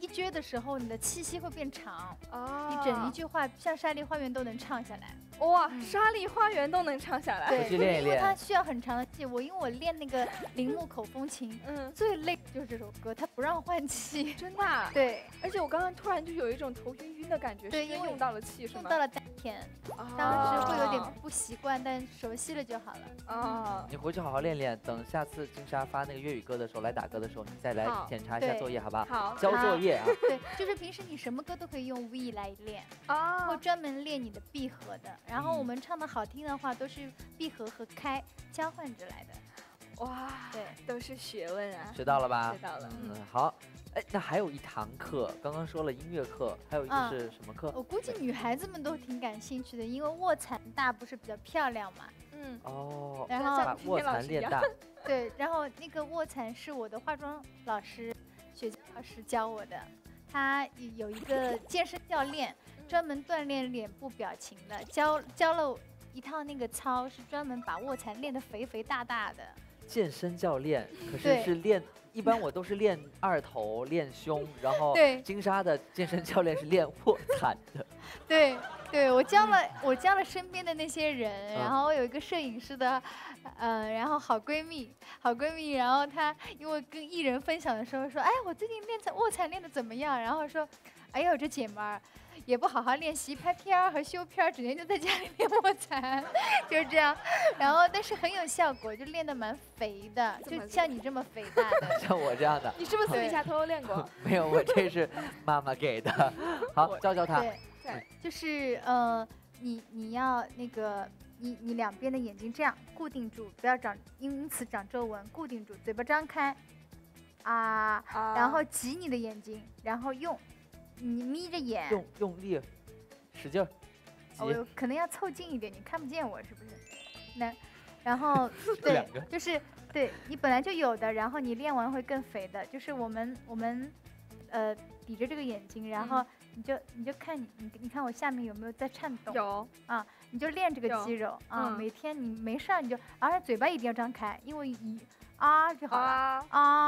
撅的时候，你的气息会变长， 啊， 你整一句话像《沙砾花园》都能唱下来。 哇，沙砾花园都能唱下来。 对， 回去练一因为它练。 需要很长的气。因为我练那个铃木口风琴，最累的就是这首歌，它不让换气。 真的啊？ 对， 而且我刚刚突然就有一种头晕晕的感觉， 对因为是因为用到了气是吗？ 用到了丹田，当时会有点不习惯，但熟悉了就好了。 啊， 你回去好好练练，等下次金莎发那个粤语歌的时候来打歌的时候，你再来好检查一下对作业，好吧？ 好交作业啊。 对，就是平时你什么歌都可以用 V 来练， 啊会专门练你的闭合的。然后我们唱的好听的话，都是闭合和开交换着来的。 哇， 对， 都是学问啊。 学到了吧？ 学到了。 好。哎，那还有一堂课，刚刚说了音乐课，还有一个是什么课？ 我估计女孩子们都挺感兴趣的，因为卧蚕大不是比较漂亮嘛。 哦， 然后把卧蚕练大。 对，然后那个卧蚕是我的化妆老师雪娇老师教我的，他有一个健身教练，专门锻炼脸部表情的，教了一套那个操，是专门把卧蚕练得肥肥大大的。 健身教练，可是是练，一般我都是练二头、练胸，然后金莎的健身教练是练卧蚕的。 对，我教了身边的那些人，然后我有一个摄影师的，然后好闺蜜，然后她因为跟艺人分享的时候说，哎，我最近练卧蚕练得怎么样？然后说，哎呦，这姐们儿也不好好练习，拍片儿和修片儿，整天就在家里练卧蚕，就是这样。然后但是很有效果，就练得蛮肥的，就像你这么肥大的， 像我这样的。 你是不是私底下偷偷练过？ 没有，我这是妈妈给的。好，教他。 对，就是你要那个你两边的眼睛这样固定住，不要因此长皱纹，固定住，嘴巴张开，然后挤你的眼睛，然后你眯着眼， 用力，使劲儿。 我可能要凑近一点，你看不见我是不是？然后对，就是对你本来就有的，然后你练完会更肥的，就是我们抵着这个眼睛，然后你就看你看我下面有没有在颤动？ 有啊，你就练这个肌肉啊，每天你没事儿你就，而且嘴巴一定要张开，因为就好了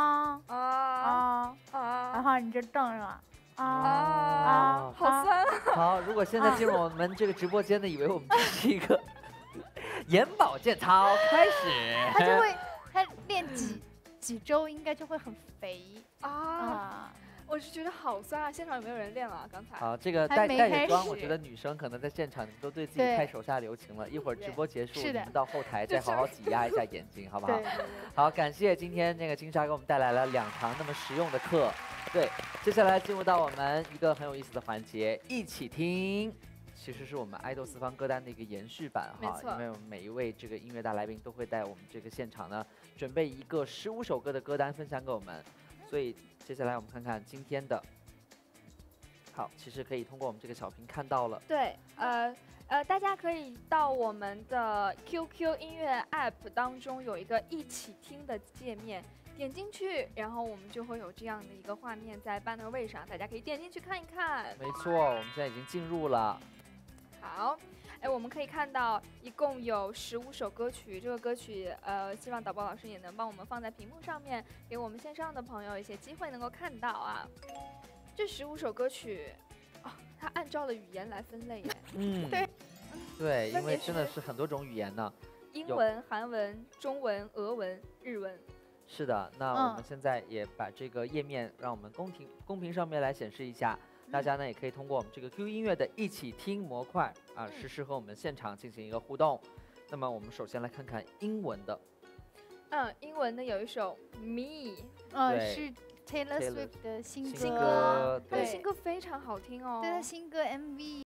然后你就瞪上好酸。 好，如果现在进入我们这个直播间的，以为我们这是一个眼保健操，开始。 他练几周应该就会很肥我是觉得好酸啊！现场有没有人练了？刚才好，这个带着妆，我觉得女生可能在现场，你们都对自己太手下留情了。一会儿直播结束，你们到后台再好好挤压一下眼睛，好不好？好，感谢今天那个金莎给我们带来了2堂那么实用的课。对，接下来进入到我们一个很有意思的环节，一起听。其实是我们爱豆四方歌单的一个延续版哈，因为我们每一位这个音乐大来宾都会在我们这个现场呢，准备一个15首歌的歌单分享给我们，所以接下来我们看看今天的。好，其实可以通过我们这个小屏看到了。 对，大家可以到我们的 QQ 音乐 App 当中有一个一起听的界面，点进去，然后我们就会有这样的一个画面在 banner 位上，大家可以点进去看一看。 没错，我们现在已经进入了。 好，我们可以看到一共有15首歌曲，这个歌曲希望导播老师也能帮我们放在屏幕上面，给我们线上的朋友一些机会能够看到啊。这15首歌曲，它按照了语言来分类耶。 对，因为真的是很多种语言呢， 英文、韩文、中文、俄文、日文。是的，那我们现在也把这个页面让我们公屏上面来显示一下。大家呢也可以通过我们这个 QQ 音乐的一起听模块实时和我们现场进行一个互动。那么我们首先来看看英文的。 英文的有一首 Me， 是 Taylor Swift 的新歌， 她的新歌非常好听哦。 对，她新歌 MV。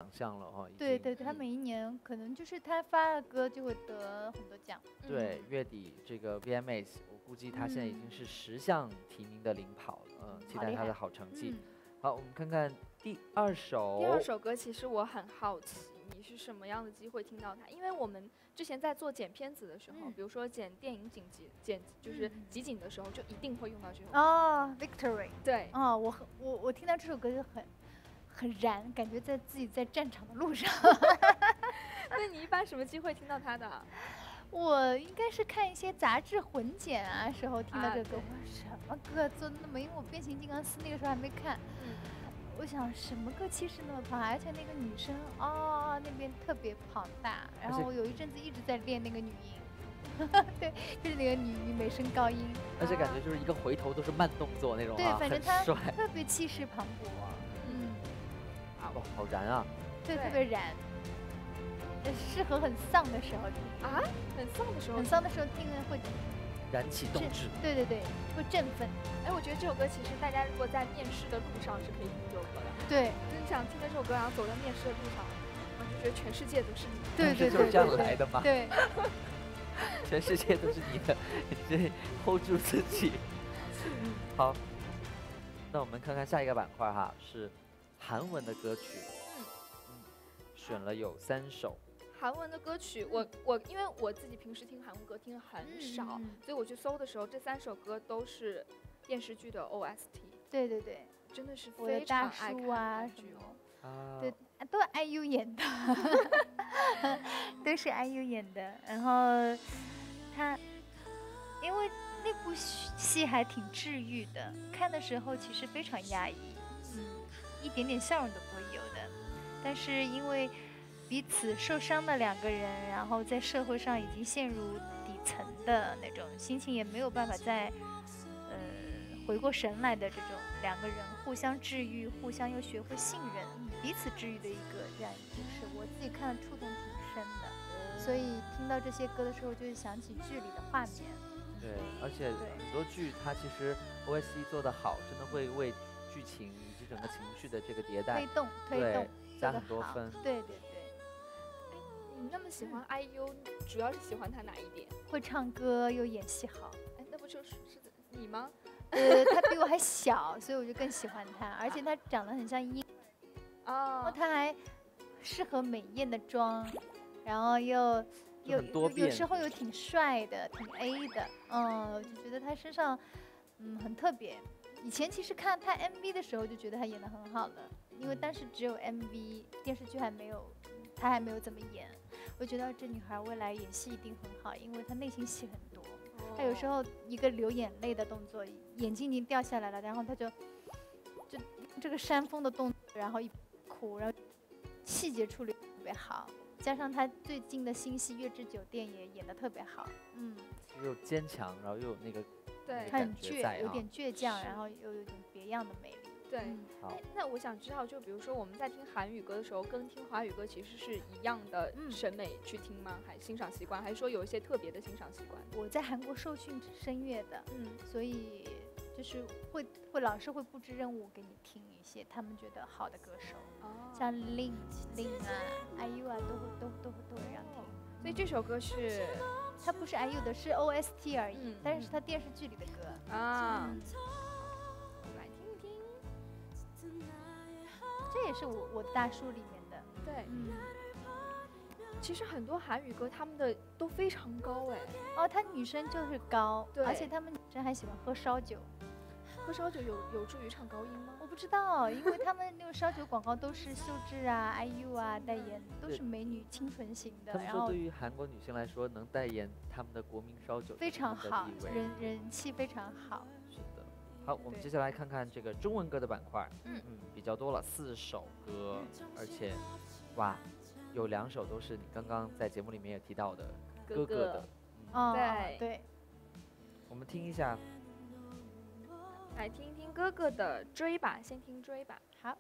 项了哦。 对对对，他每一年可能就是他发的歌就会得很多奖。 对，月底这个 VMAs， 我估计他现在已经是10项提名的领跑了，期待他的好成绩。好，我们看看第二首。 第二首歌其实我很好奇，你是什么样的机会听到它？因为我们之前在做剪片子的时候，比如说剪电影就是集锦的时候，就一定会用到这首歌。 哦 ，Victory。 对。 哦，我听到这首歌就很燃，感觉自己在战场的路上。 那你一般什么机会听到它的？ 我应该是看一些杂志混剪啊时候听到这个歌，我说什么歌做的那么，因为我变形金刚4那个时候还没看，我想什么歌气势那么庞大，而且那个女生那边特别庞大，然后我有一阵子一直在练那个女音，对，就是那个女美声高音， 而且感觉就是一个回头都是慢动作那种， 对，反正她帅， 特别气势磅礴， 哇，好燃啊， 对，特别燃。适合很丧的时候听啊，很丧的时候听了会燃起斗志， 对对对，会振奋。 哎，我觉得这首歌其实大家如果在面试的路上是可以听这首歌的。 对， 就是想听这首歌，然后走在面试的路上，然后就觉得全世界都是你。 对对对， 就是这样来的嘛。 对， 全世界都是你的，你 hold 住自己。好，那我们看看下一个板块哈，是韩文的歌曲。选了有3首。 韩文的歌曲，我因为我自己平时听韩文歌听的很少，所以我去搜的时候，这3首歌都是电视剧的 OST。 对对对， 真的是非常爱看啊什么，对，都是 IU 演的，都是 IU 演的。然后他，因为那部戏还挺治愈的，看的时候其实非常压抑，一点点笑容都不会有的。但是因为彼此受伤的2个人，然后在社会上已经陷入底层的那种心情，也没有办法再回过神来的这种2个人互相治愈，互相又学会信任，彼此治愈的一个这样一个故事，我自己看了触动挺深的，所以听到这些歌的时候，就会想起剧里的画面。 对，而且很多剧它其实 OST 做得好，真的会为剧情以及整个情绪的这个迭代推动。 加很多分， 对对对。 你那么喜欢 IU，主要是喜欢他哪一点？ 会唱歌又演戏好。 哎，那不就是你吗？ 他比我还小，所以我就更喜欢他，而且他长得很像婴儿，然后他还适合美艳的妆，然后有时候又挺帅的，挺 A 的，我就觉得他身上很特别。以前其实看他 MV 的时候就觉得他演得很好了。因为当时只有 MV， 电视剧她还没有怎么演，我觉得这女孩未来演戏一定很好，因为她内心戏很多。她有时候一个流眼泪的动作，眼睛已经掉下来了，然后她就这个扇风的动作，然后一哭，然后细节处理特别好，加上她最近的新戏《月之酒店》也演得特别好， 又坚强，然后又有那个对， 很倔，有点倔强，然后又有点别样的美丽。 对，那我想知道，就比如说我们在听韩语歌的时候，跟听华语歌其实是一样的审美去听吗？还欣赏习惯，还是说有一些特别的欣赏习惯？ 我在韩国受训声乐的，所以就是会老师会布置任务给你听一些他们觉得好的歌手，像 Lin 啊、IU 啊，都会让听。 所以这首歌是它不是 IU 的，是 OST 而已，但是是它电视剧里的歌啊。 这也是我大叔里面的， 对，其实很多韩语歌他们的都非常高哎， 他女生就是高，而且他们女生还喜欢喝烧酒， 喝烧酒有助于唱高音吗？ 我不知道，因为他们那种烧酒广告都是秀智啊、IU 啊代言，都是美女清纯型的。 他们说对于韩国女性来说，能代言他们的国民烧酒非常好，人气非常好。 好，我们接下来看看这个中文歌的板块，比较多了4首歌，而且，哇，有2首都是你刚刚在节目里面也提到的哥哥的， 对， 我们听一下， 来听一听哥哥的《追吧》，先听《追吧》。 好。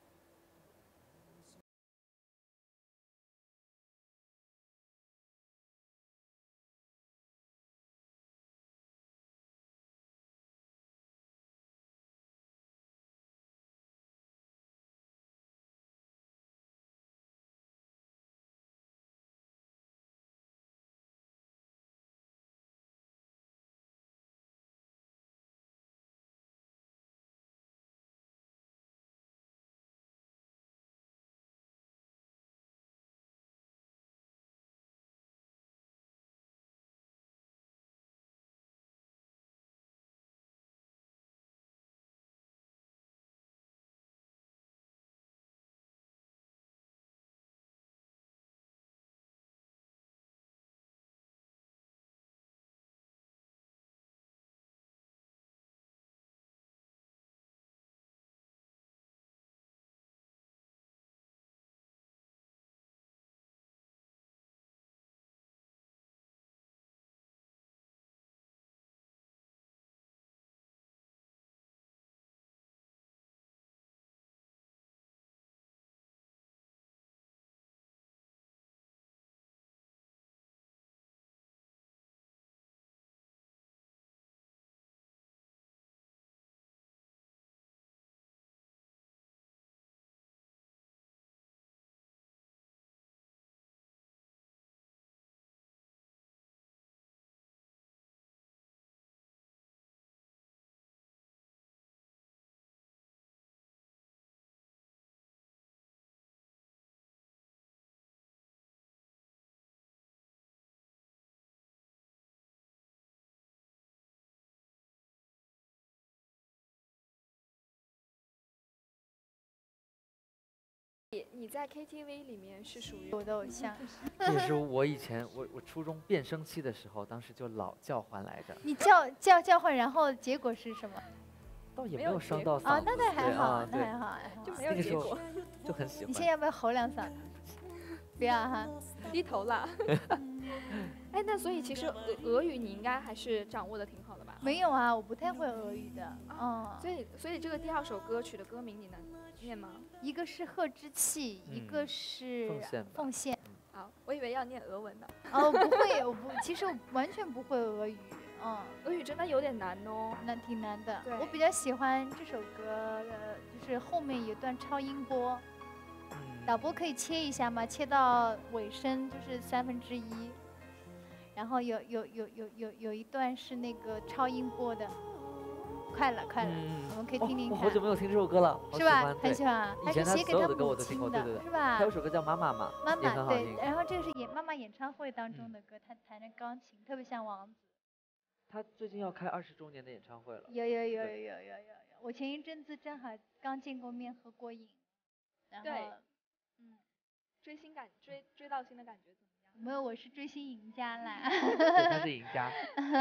你在 KTV 里面是属于我的偶像。 这也是我以前我初中变声期的时候，当时就老叫唤来着。 你叫唤，然后结果是什么？ 倒也没有伤到嗓子。 啊，那还好， 对那还好， 就没有结果， 就很喜欢。 你现在要不要吼2嗓？不要哈， 低头了。哎，那所以其实俄语你应该还是掌握的挺好的吧？ 没有啊，我不太会俄语的。 所以这个第2首歌曲的歌名你能念吗？ 一个是贺之气，一个是奉献。 好，我以为要念俄文的。 哦，不会，其实我完全不会俄语。 俄语真的有点难哦， 挺难的。我比较喜欢这首歌，就是后面有一段超音波。导播可以切一下吗？切到尾声就是1/3，然后有一段是那个超音波的，快了，我们可以听听看。 我好久没有听这首歌了， 是吧？很喜欢， 以前他写给所有的歌我都听过，对， 是吧？ 还有首歌叫《妈妈》嘛， 妈妈对， 然后这个是妈妈演唱会当中的歌，他弹的钢琴特别像王子。 他最近要开20周年的演唱会了。 有，我前一阵子正好刚见过面，合过影，然后。 追到星的感觉怎么样？ 没有，我是追星赢家啦。 对，他是赢家。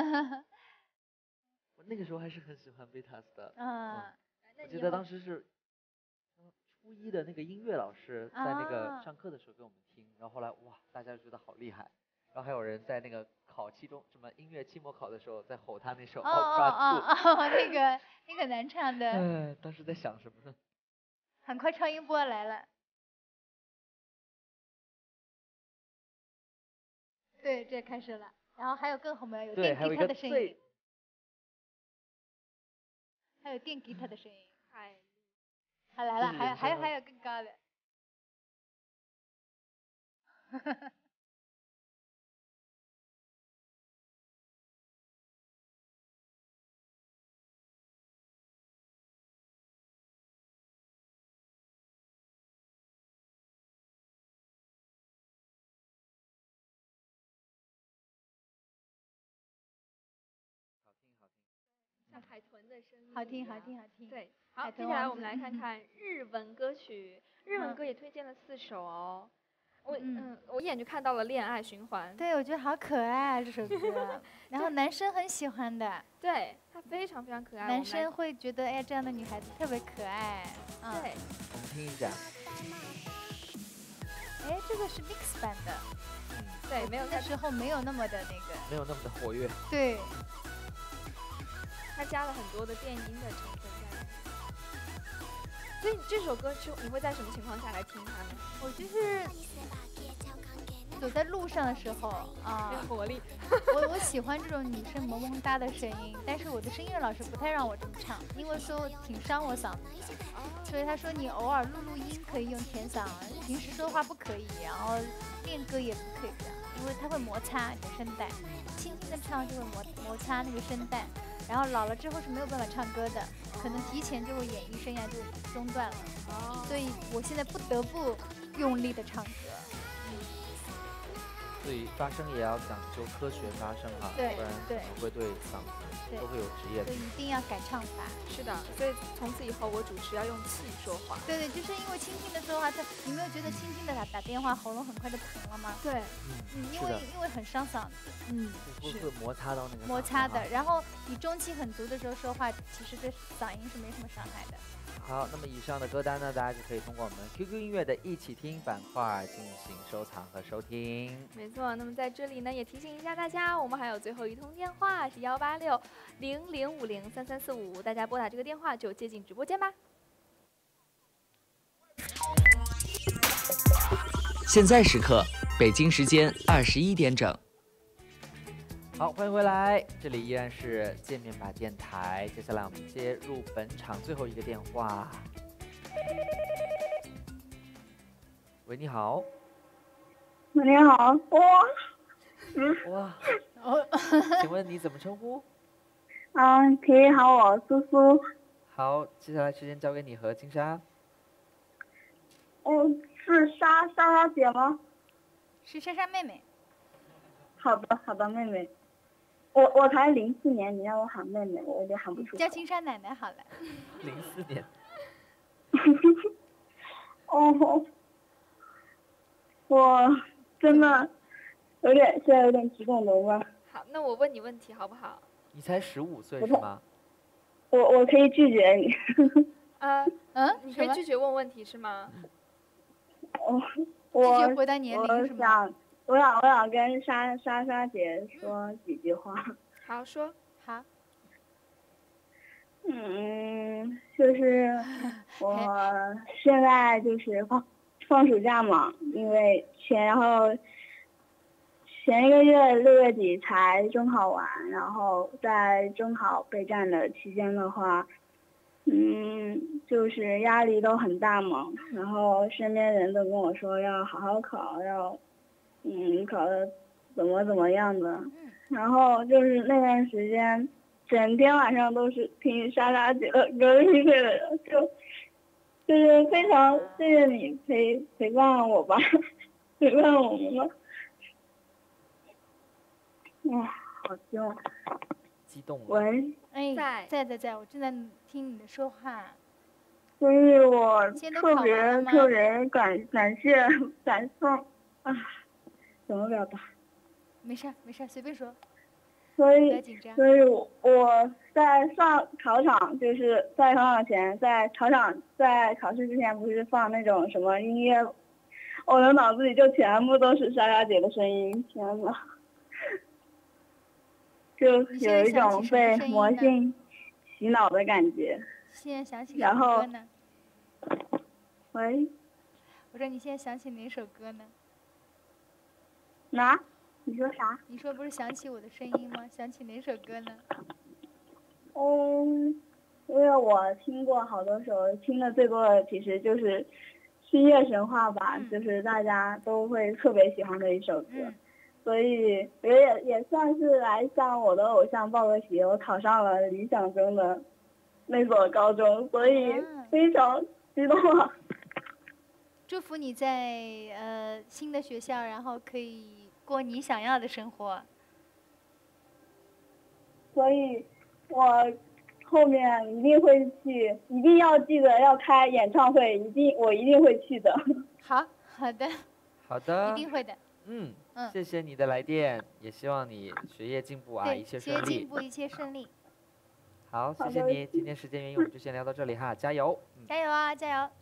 我那个时候还是很喜欢 Beatles 的。我记得当时是初1的那个音乐老师在那个上课的时候给我们听，然后后来哇，大家就觉得好厉害，然后还有人在那个考期中什么音乐期末考的时候在吼他那首 Opera 那个难唱的。 当时在想什么呢？ 很快超音波来了。对，这开始了，然后还有更后面有电吉他的声音，还有电吉他的声音，还来了，还有更高的， 海豚的声音， 好听。 对，好，接下来我们来看看日文歌曲，日文歌也推荐了4首哦。我一眼就看到了《恋爱循环》。 对，我觉得好可爱啊这首歌，然后男生很喜欢的。 对，他非常非常可爱。 男生会觉得哎，这样的女孩子特别可爱。 对， 我们听一下。 哎，这个是 mix 版的。 对，没有那时候没有那么的那个， 没有那么的活跃。 对。 他加了很多的电音的成分在里面，所以这首歌你会在什么情况下来听它呢？ 我就是走在路上的时候啊， 有活力。 我喜欢这种女生萌萌哒的声音，但是我的声乐老师不太让我这么唱，因为说挺伤我嗓子的，所以他说你偶尔录音可以用甜嗓，平时说话不可以，然后练歌也不可以这样，因为它会摩擦你的声带，轻轻的唱就会摩擦那个声带。然后老了之后是没有办法唱歌的，可能提前就会演艺生涯就中断了。所以我现在不得不用力的唱歌。 所以发声也要讲究科学发声哈，不然可能会对嗓子都会有职业病。 所以一定要改唱法。 是的，所以从此以后我主持要用气说话。 对，就是因为轻轻的说话，你没有觉得轻轻的打电话喉咙很快就疼了吗？ 对， 因为很伤嗓子。 会摩擦到那个摩擦的。然后你中气很足的时候说话，其实对嗓音是没什么伤害的。 好，那么以上的歌单呢，大家就可以通过我们 QQ 音乐的一起听板块进行收藏和收听。 没错，那么在这里呢，也提醒一下大家，我们还有最后一通电话是18600503345，大家拨打这个电话就接进直播间吧。 现在时刻，北京时间21点整。 好，欢迎回来，这里依然是见面吧电台。接下来我们接入本场最后一个电话。喂，你好。 你好， 哇，请问你怎么称呼？ 可以喊我苏苏。 好，接下来时间交给你和金莎。 是莎姐吗？ 是莎妹妹。 好的，妹妹。我才04年，你让我喊妹妹，我有点喊不出。 叫金莎奶奶好了。 04年。 我真的现在有点激动，怎么办？ 好，那我问你问题好不好？ 你才15岁是吗？ 我可以拒绝你。 你可以拒绝问问题是吗？ 我拒绝回答年龄是吗？ 我想跟莎姐说几句话。 好说。 好。 就是我现在就是放暑假嘛，因为前一个月6月底才中考完，然后在中考备战的期间的话，就是压力都很大嘛，然后身边人都跟我说要好好考，要考的怎么样的，然后就是那段时间整天晚上都是听莎姐的歌听睡的人，就是非常谢谢你陪伴我吧，陪伴我们吧。好激动了。 喂， 在，我正在听你的说话。 所以我特别感谢怎么表达？ 没事，随便说。 所以我在上考场，就是在考场前，在考试之前不是放那种什么音乐，我的脑子里就全部都是莎姐的声音，天哪！就有一种被魔性洗脑的感觉。 现在想起什么歌呢？ 喂， 我说你现在想起哪首歌呢？ 你说啥？ 你说不是想起我的声音吗？想起哪首歌呢？ 因为我听过好多首，听的最多的其实就是《星夜神话》吧，就是大家都会特别喜欢的一首歌。所以也算是来向我的偶像报个喜，我考上了理想中的那所高中，所以非常激动啊！ 祝福你在新的学校，然后可以过你想要的生活。 所以，我后面一定会去，一定要记得要开演唱会，我一定会去的。 好的， 一定会的。 谢谢你的来电，也希望你学业进步啊，一切顺利。 学业进步，一切顺利。 好，谢谢你。今天时间原因，我们就先聊到这里哈，加油！ 加油啊，加油！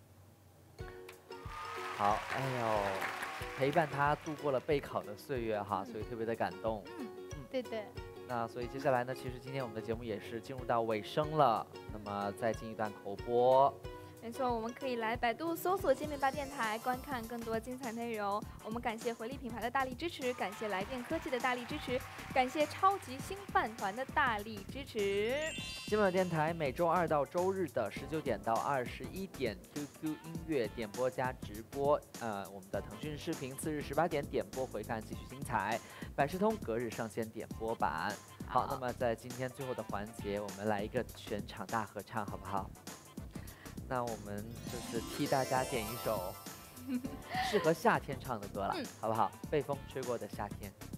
好，陪伴他度过了备考的岁月哈，所以特别的感动。 对。 那所以接下来呢，其实今天我们的节目也是进入到尾声了，那么再进一段口播。 没错，我们可以来百度搜索见面吧电台，观看更多精彩内容。我们感谢回力品牌的大力支持，感谢来电科技的大力支持，感谢超级星饭团的大力支持。 见面吧电台每周2到周日的19点到21点 ，QQ 音乐点播加直播，我们的腾讯视频次日18点点播回看继续精彩，百事通隔日上线点播版。好，那么在今天最后的环节，我们来一个全场大合唱，好不好？那我们就是替大家点一首适合夏天唱的歌了，好不好？被风吹过的夏天。